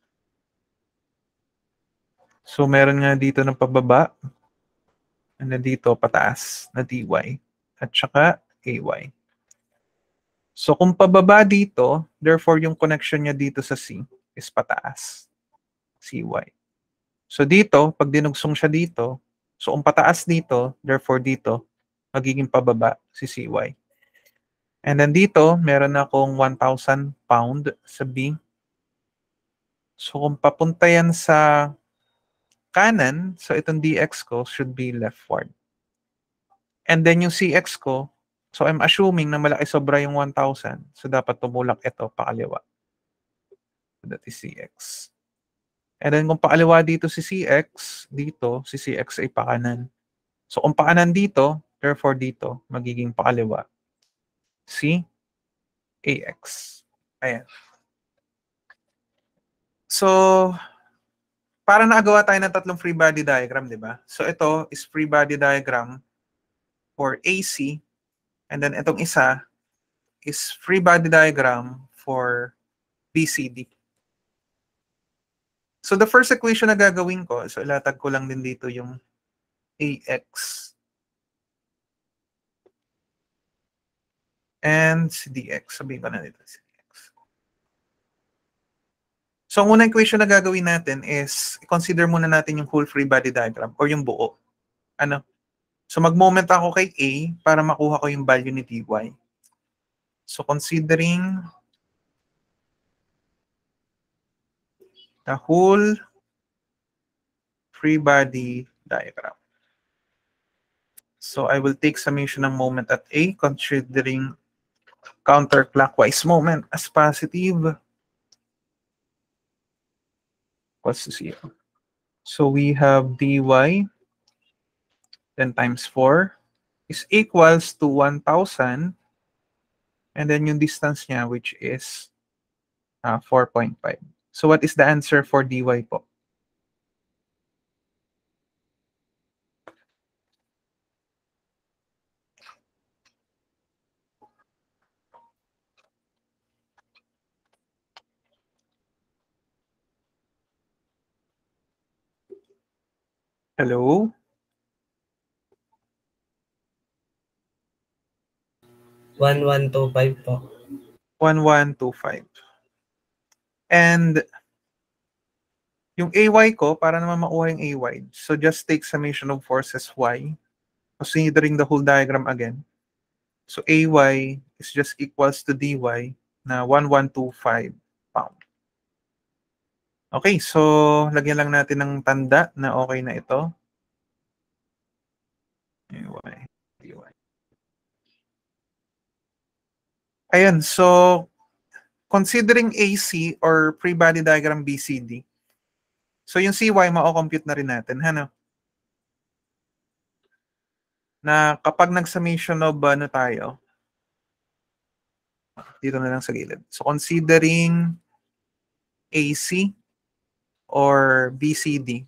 So, meron nga dito ng pababa. And then dito, pataas na DY. At saka AY. So, kung pababa dito, therefore, yung connection niya dito sa C is pataas. CY. So, dito, pag dinugsong siya dito, so, kung pataas dito, therefore, dito, magiging pababa si CY. And then dito, meron akong 1,000 pound sa B. So, kung papunta yan sa kanan, so itong dx ko should be leftward. And then yung cx ko, so I'm assuming na malaki sobra yung 1,000. So dapat tumulak ito pakaliwa. So that is cx. And then kung pakaliwa dito si cx, dito si cx ay pakanan. So kung pakanan dito, therefore dito magiging pakaliwa si ax. Ayan. So, para nakagawa tayo ng tatlong free body diagram, di ba? So, ito is free body diagram for AC. And then, itong isa is free body diagram for BCD. So the first equation na gagawin ko, so ilatag ko lang din dito yung AX and si DX. Sabihin ko na dito si DX. So ang unang equation na gagawin natin is, consider muna natin yung whole free body diagram or yung buo. Ano? So mag-moment ako kay A para makuha ko yung value ni dy. So considering the whole free body diagram. So I will take summation ng moment at A, considering counterclockwise moment as positive. Equals to 0. So we have dy 10 times 4 is equals to 1,000. And then yung distance niya, which is 4.5. So what is the answer for dy po? Hello? 1125 po. 1125. And yung AY ko, para naman makuha yung AY, so just take summation of forces Y, considering the whole diagram again. So AY is just equals to dy na 1125 pound. Okay, so lagyan lang natin ng tanda na okay na ito. AY, dy. Ayan, so considering AC or free body diagram BCD, so yung CY ma-compute na rin natin, ano? Na kapag nag-summation of ano tayo, dito na lang sa gilid. So considering AC or BCD,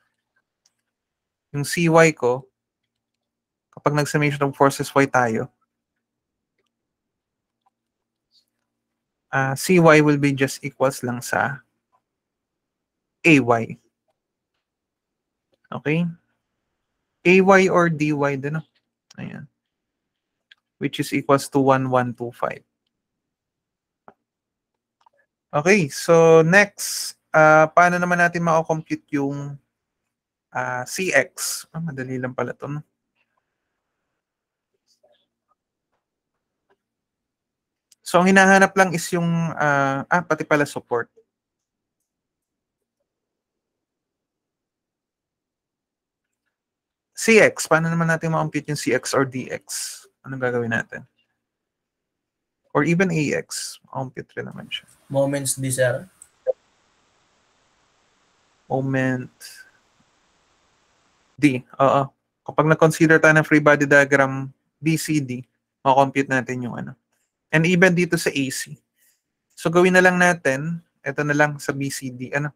yung CY ko, kapag nag-summation of forces Y tayo, CY will be just equals lang sa AY. Okay? AY or dy din. Ayan. Which is equals to 1125. Okay, so next, paano naman natin makakompute yung CX? Madali lang pala ito, no? So, ang hinahanap lang is yung, pati pala support. CX, paano naman natin ma-compute yung CX or DX? Anong gagawin natin? Or even AX, ma-compute rin naman siya. Moments D, sir. Moment D, oo. Kapag na-consider tayo ng free body diagram BCD, ma-compute natin yung ano. And even dito sa AC. So gawin na lang natin, ito na lang sa BCD, ano?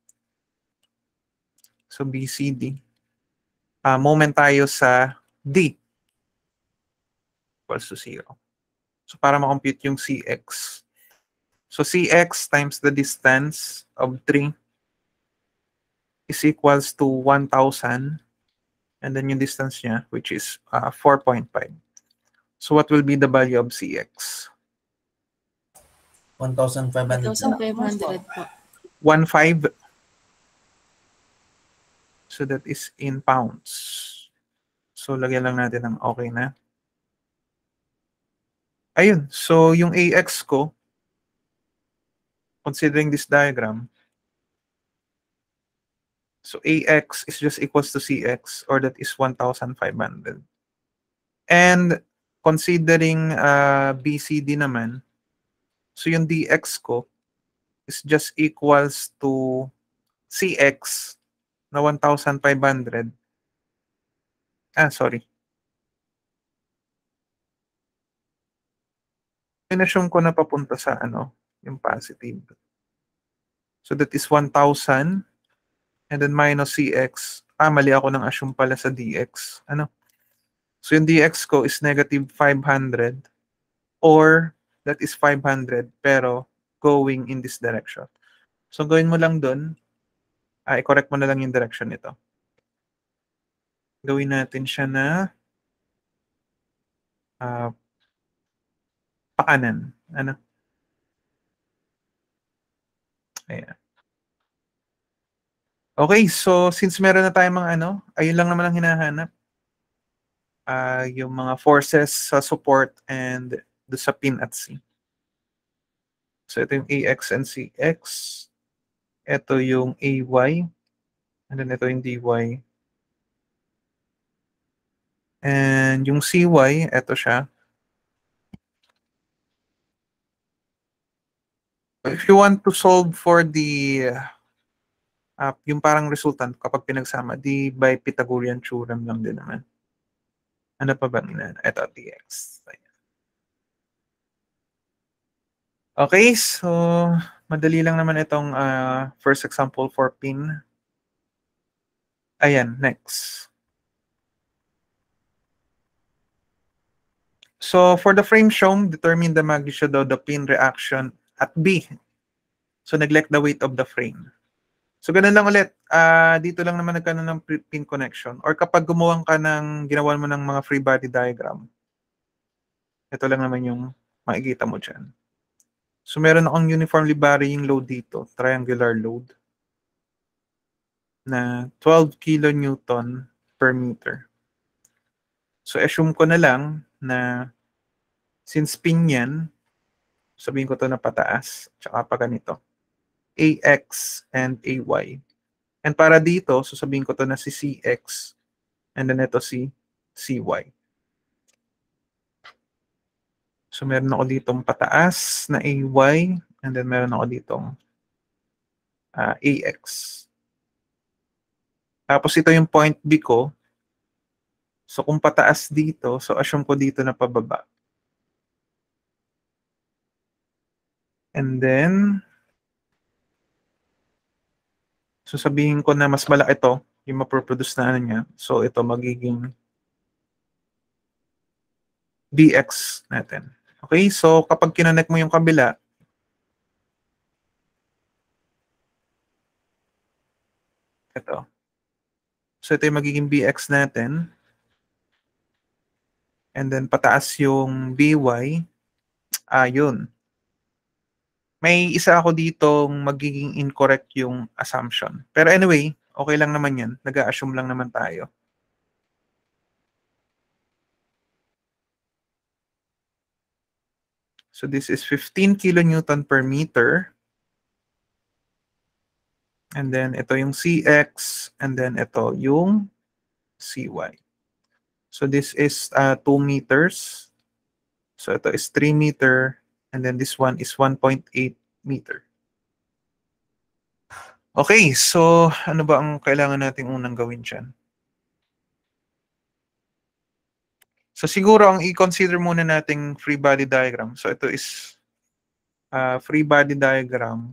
So BCD. Moment tayo sa D equals to 0. So para ma-compute yung CX. So CX times the distance of 3 is equals to 1,000. And then yung distance niya, which is 4.5. So what will be the value of CX? 1,500. 1,500 po. 1.5. So that is in pounds. So lagyan lang natin ng okay na. Ayun. So yung AX ko, considering this diagram, so AX is just equals to CX, or that is 1,500. And considering BCD naman, so yung DX ko is just equals to CX na 1,500. Sorry. In-assume ko na papunta sa ano, yung positive. So that is 1,000 and then minus CX. Mali ako ng assume pala sa DX. Ano? So yung DX ko is negative 500 or that is 500 pero going in this direction. So gawin mo lang dun, i-correct mo na lang yung direction nito. Gawin natin siya na pakanan. Ano? Ayan. Okay, so since meron na tayong mga ano, ayun lang naman ang hinahanap. Yung mga forces sa support and do sa pin at C. So ito yung AX and CX. Ito yung AY. And then ito yung DY. And yung CY, ito siya. If you want to solve for the yung parang resultant kapag pinagsama, di by Pythagorean theorem lang din naman. Ano pa ba nila? Ito, dx. Okay, so madali lang naman itong first example for pin. Ayan, next. So for the frame shown, determine the magnitude of the pin reaction at B. So neglect the weight of the frame. So ganun lang ulit. Dito lang naman nagkaroon ng pin connection. Or kapag ginawan mo ng mga free body diagram, ito lang naman yung makikita mo dyan. So meron akong uniformly varying load dito, triangular load, na 12 kilonewton per meter. So assume ko na lang na since pin yan, sabihin ko to na pataas, tsaka pa ganito. AX and AY. And para dito, so sabihin ko to na si CX and then ito si CY. So meron ako ditong pataas na AY and then meron ako ditong AX. Tapos ito yung point B ko. So kung pataas dito, so assume ko dito na pababa. And then so sabihin ko na mas malaki ito, yung maproproduce na ano niya. So ito magiging BX natin. Okay, so kapag kinonek mo yung kabila, ito. So ito yung magiging BX natin. And then pataas yung BY. Yun. May isa ako ditong magiging incorrect yung assumption. Pero anyway, okay lang naman yan. Nag-a-assume lang naman tayo. So this is 15 kilonewton per meter. And then ito yung CX. And then ito yung CY. So this is 2 meters. So ito is 3 meter. And then this one is 1.8 meter. Okay, so ano ba ang kailangan nating unang gawin dyan? So siguro ang i-consider muna nating free body diagram. So ito is free body diagram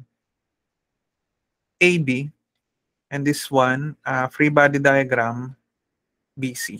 AB. And this one, free body diagram BC.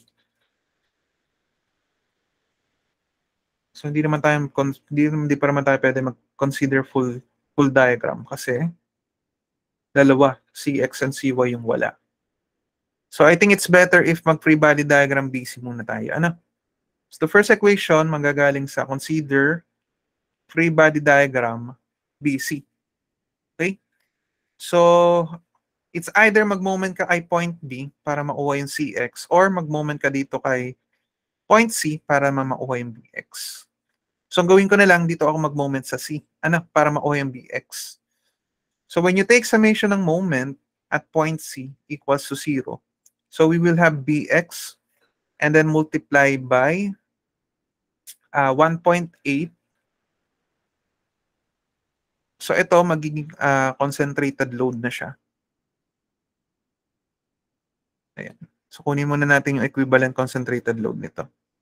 So hindi pa naman tayo pwede mag-consider full diagram kasi dalawa, CX and CY yung wala. So I think it's better if mag-free body diagram BC muna tayo. Ano? So the first equation manggagaling sa consider free body diagram BC. Okay? So it's either mag-moment ka kay point B para makuha yung CX or mag-moment ka dito kay point C para makuha yung BX. So, ang gawin ko na lang, dito ako mag-moment sa C. Ano? Para makuha yung BX. So, when you take summation ng moment at point C equals to 0, so we will have BX and then multiply by 1.8. So, ito magiging concentrated load na siya. Ayan. So, kunin muna natin yung equivalent concentrated load nito.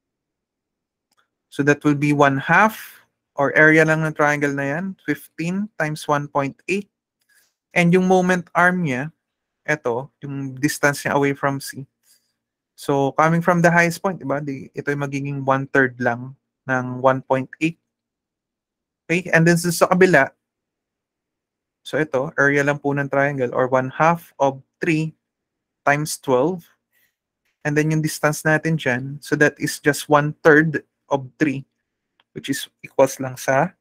So that will be 1/2 or area lang ng triangle na yan, 15 times 1.8. And yung moment arm niya, ito, yung distance niya away from C. So coming from the highest point, diba? Ito yung magiging 1/3 lang ng 1.8. Okay? And then sa kabila, So ito, area lang po ng triangle or 1/2 of 3 times 12. And then yung distance natin dyan, so that is just 1/3 of 3, which is equals lang sa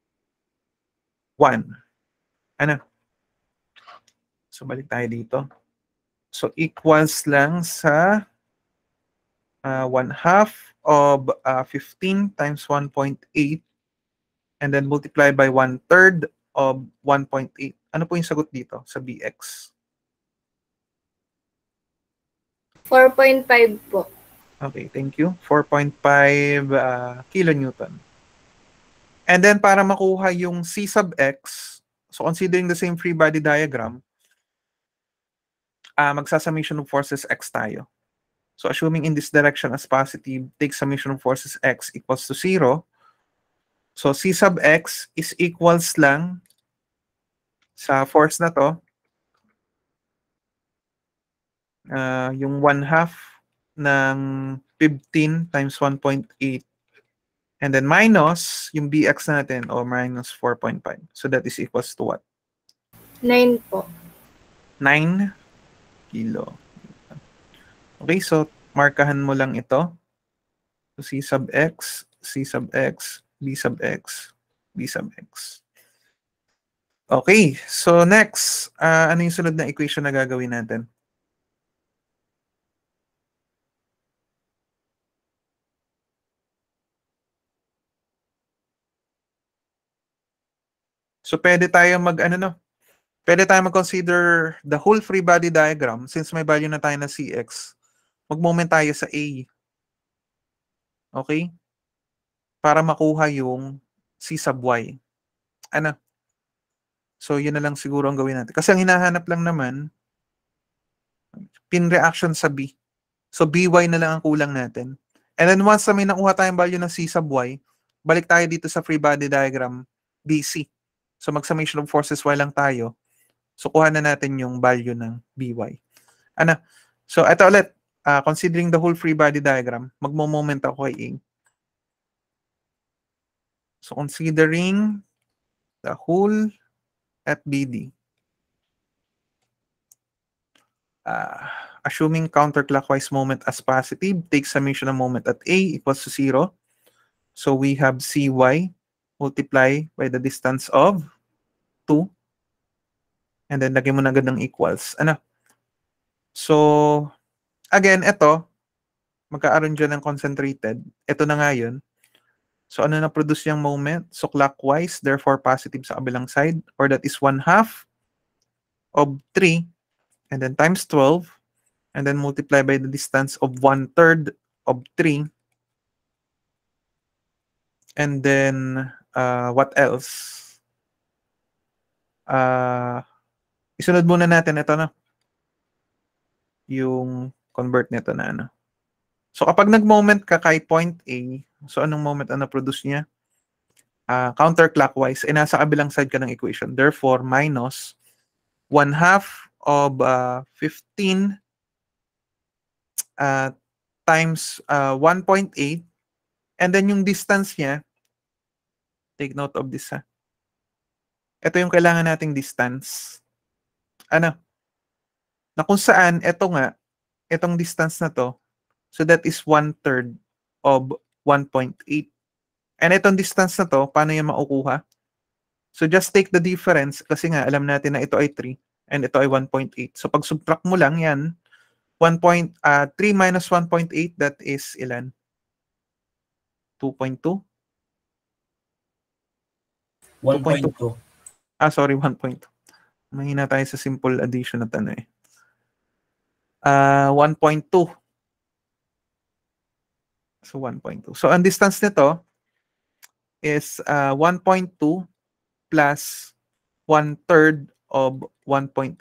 1. Ano? So balik tayo dito. So equals lang sa 1/2 of 15 times 1.8 and then multiply by 1/3 of 1.8. Ano po yung sagot dito sa BX? 4.5 po. Okay, thank you. 4.5 kilonewton. And then para makuha yung C sub X, so considering the same free body diagram, magsasummation of forces X tayo. So assuming in this direction as positive, take summation of forces X equals to 0. So C sub X is equals lang sa force na to, yung 1/2 ng 15 times 1.8 and then minus yung BX natin o minus 4.5. So that is equals to what? 9 po. 9 kilo. Okay, so markahan mo lang ito. So C sub X, C sub X, B sub X, B sub X. Okay, so next, ano yung sunod na equation na gagawin natin? So pwede tayo pwede tayo mag-consider the whole free body diagram since may value na tayo na Cx. Mag-moment tayo sa A. Okay? Para makuha yung C sub Y. Ano? So yun na lang siguro ang gawin natin. Kasi ang hinahanap lang naman, pin reaction sa B. So BY na lang ang kulang natin. And then once na may nakuha tayong value ng C sub Y, balik tayo dito sa free body diagram, BC. So mag-summation of forces Y lang tayo. So kuha na natin yung value ng BY. Ano? So ito ulit, considering the whole free body diagram, magmo-moment ako kay A. So considering the whole at BD. Assuming counterclockwise moment as positive, take summation of moment at A equals to 0. So we have CY multiply by the distance of 2. And then lagyan mo na agad ng equals. Ano? So, again, ito, magkaaroon dyan ng concentrated. Ito na nga yun. So, ano na produce yung moment? So, clockwise, therefore positive sa kabilang side. Or that is 1/2 of 3. And then times 12. And then multiply by the distance of 1/3 of 3. And then, what else? Isunod muna natin ito na. Yung convert nito na ano. So kapag nag-moment ka kay point A, so anong moment ang na-produce niya? Counterclockwise, nasa kabilang side ka ng equation. Therefore, minus 1/2 of 15 times 1.8. And then yung distance niya, take note of this ha. Ito yung kailangan nating distance. Ano? Na kung saan, ito nga, itong distance na to, so that is 1/3 of 1.8. And itong distance na to, paano yung makukuha? So just take the difference, kasi nga, alam natin na ito ay 3, and ito ay 1.8. So pag subtract mo lang yan, 3 minus 1.8, that is ilan? 2.2? 1.2. Sorry, 1.2. Mahina tayo sa simple addition at ano eh. 1.2. So, 1.2. So, ang distance nito is 1.2 plus 1/3 of 1.8.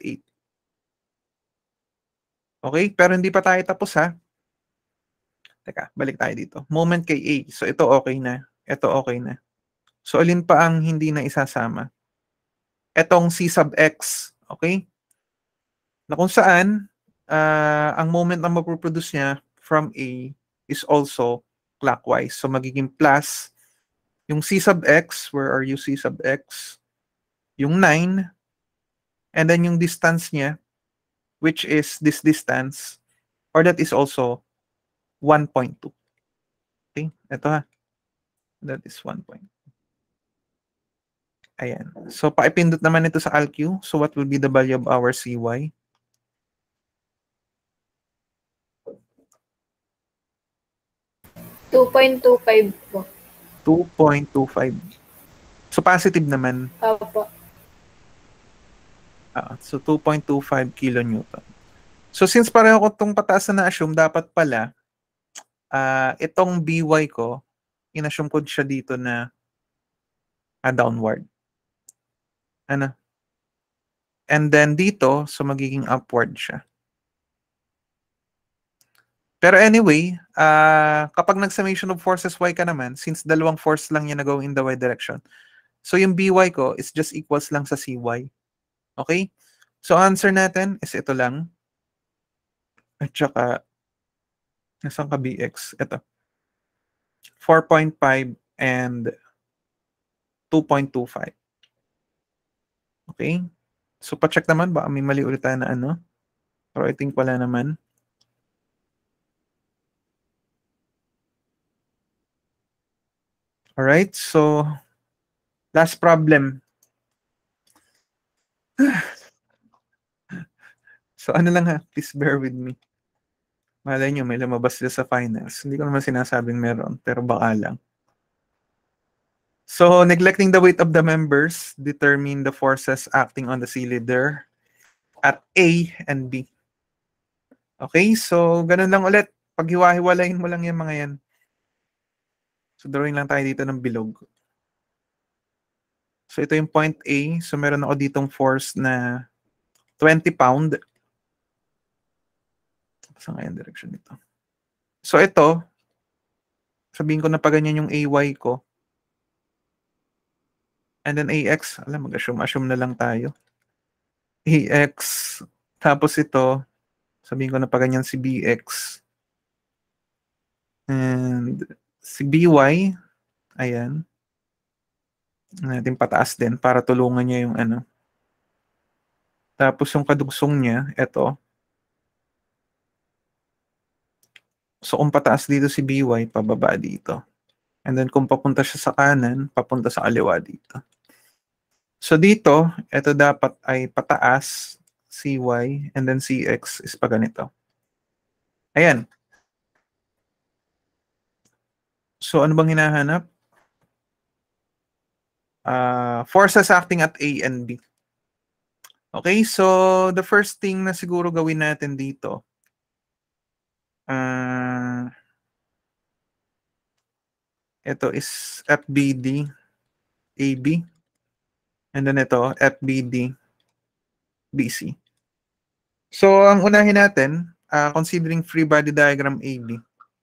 Okay? Pero hindi pa tayo tapos ha. Teka, balik tayo dito. Moment kay A. So, ito okay na. Ito okay na. So, alin pa ang hindi na isasama? Etong C sub X. Okay? Na kung saan, ang moment na mapoproduce niya from A is also clockwise. So, magiging plus yung C sub X. Where are you, C sub X? Yung 9 And then yung distance niya, which is this distance, or that is also 1.2. Okay, ito ha. That is 1.2. Ayan. So, paipindot naman ito sa ALQ. So, what will be the value of our CY? $2.25 po. 2.25. So, positive naman. Opo. So, 2.25 kilonewton. So, since pareho ko itong pataas na na-assume, dapat pala, itong BY ko, in-assume ko siya dito na downward. Ano? And then dito, so magiging upward siya. Pero anyway, kapag nag-summation of forces Y ka naman, since dalawang force lang yan na going in the Y direction, so yung BY ko is just equals lang sa CY. Okay? So answer natin is ito lang. At saka, nasaan ka BX? Ito. 4.5 and 2.25. Okay? So pa-check naman, baka may mali ulit tayo na ano. Pero I think wala naman. Alright, so last problem. So ano lang ha, please bear with me. Malay nyo, may lumabas sila sa finals. Hindi ko naman sinasabing meron, pero baka lang. So, neglecting the weight of the members, determine the forces acting on the cylinder at A and B. Okay, so ganun lang ulit. Paghiwa-hiwalayin mo lang yung mga yan. So, drawing lang tayo dito ng bilog. So, ito yung point A. So, meron ako ditong force na 20 pound. Saan nga yung direction nito? So, ito, sabihin ko na pa ganyan yung AY ko. And then AX, alam, mag-assume na lang tayo. AX, tapos ito, sabihin ko na pa ganyan si BX. And si BY, ayan. Natin pataas din para tulungan niya yung ano. Tapos yung kadugsong niya, ito. So kung pataas dito si BY, pababa dito. And then kung papunta siya sa kanan, papunta sa kaliwa dito. So dito, ito dapat ay pataas, CY, and then CX is pa ganito. Ayan. So ano bang hinahanap? Forces acting at A and B. Okay, so the first thing na siguro gawin natin dito, ito is FBD AB. And then ito, FBD BC. So, ang unahin natin, considering free body diagram AB.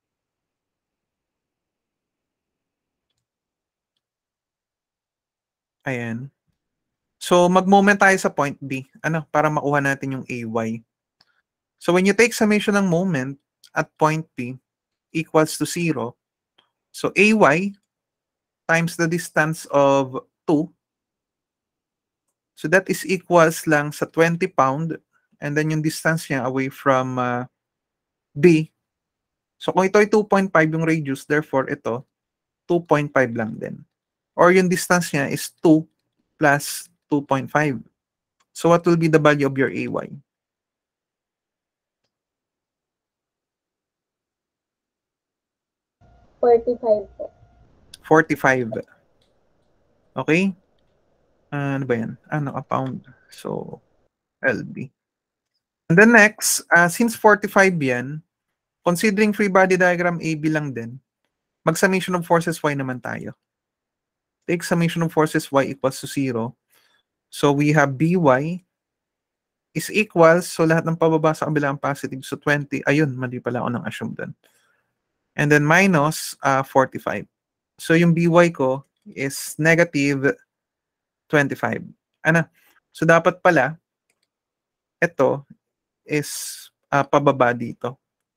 Ayan. So, mag-moment tayo sa point B. Ano? Para makuha natin yung AY. So, when you take summation ng moment at point P equals to 0, so AY times the distance of 2, so that is equals lang sa 20 pound, and then yung distance niya away from B. So kung ito ay 2.5 yung radius, therefore ito, 2.5 lang din. Or yung distance niya is 2 plus 2.5. So what will be the value of your AY? $45 po. 45. Okay? Ano ba yan? Naka-pound. So, LB. And then next, since 45 yan, considering free body diagram AB lang din, mag-summation of forces Y naman tayo. Take summation of forces Y equals to 0. So, we have BY is equals, so lahat ng pababa sa kabilang positive, so 20. Ayun, mali pala ako ng assume dun. And then minus 45. So, yung BY ko is negative 25. Ano? So, dapat pala, ito is pababa dito.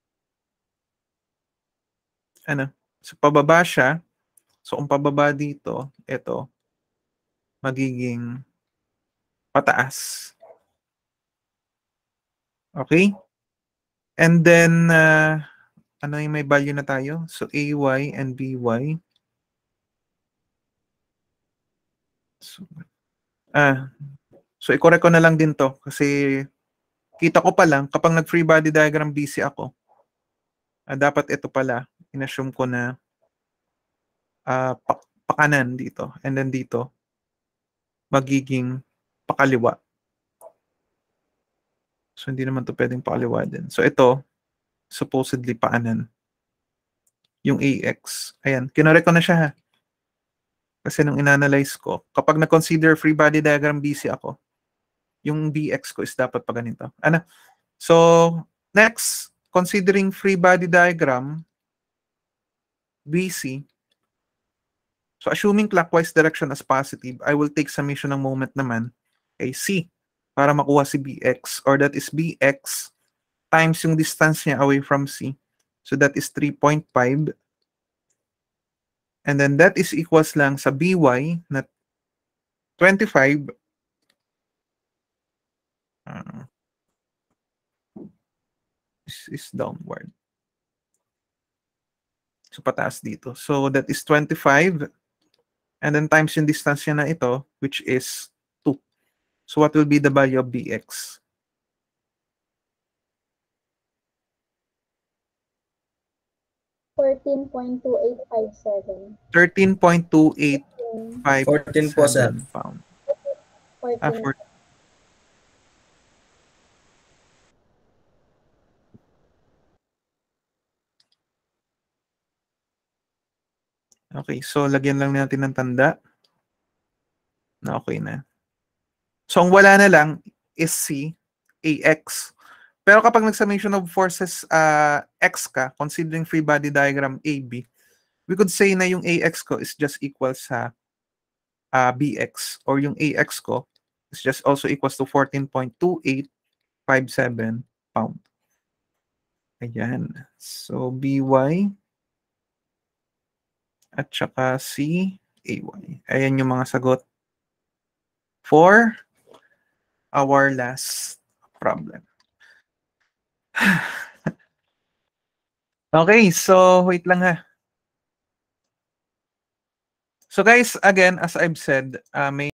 Ano? So, pababa siya. So, kung pababa dito, ito, magiging pataas. Okay? And then, ano yung may value na tayo? So, AY and BY. So i-correct ko na lang din to kasi kita ko pa lang kapag nag-free body diagram busy ako, dapat ito pala, inassume ko na pakanan dito and then dito magiging pakaliwa. So hindi naman to pwedeng pakaliwa din. So ito, supposedly paanan. Yung AX. Ayan, kinorek ko na siya ha. Kasi nung inanalyze ko, kapag na-consider free body diagram busy ako, yung BX ko is dapat pa ganito. Ano? So, next, considering free body diagram BC, so assuming clockwise direction as positive, I will take summation ng moment naman kay C para makuha si BX, or that is BX times yung distance niya away from C. So that is 3.5. And then that is equals lang sa BY na 25 this is downward. So pataas dito. So that is 25 and then times yung distance niya na ito, which is 2. So what will be the value of BX? $14.2857. 13.2857 pound. 14. Okay, so lagyan lang natin ng tanda na okay na. So ang wala na lang is C, AX. Pero kapag nag-summation of forces X ka, considering free body diagram AB, we could say na yung AX ko is just equal sa BX, or yung AX ko is just also equals to 14.2857 pound. Ayan. So BY at saka C, AY. Ayan yung mga sagot for our last problem. Okay, so wait lang ha. So guys, again, as I've said, may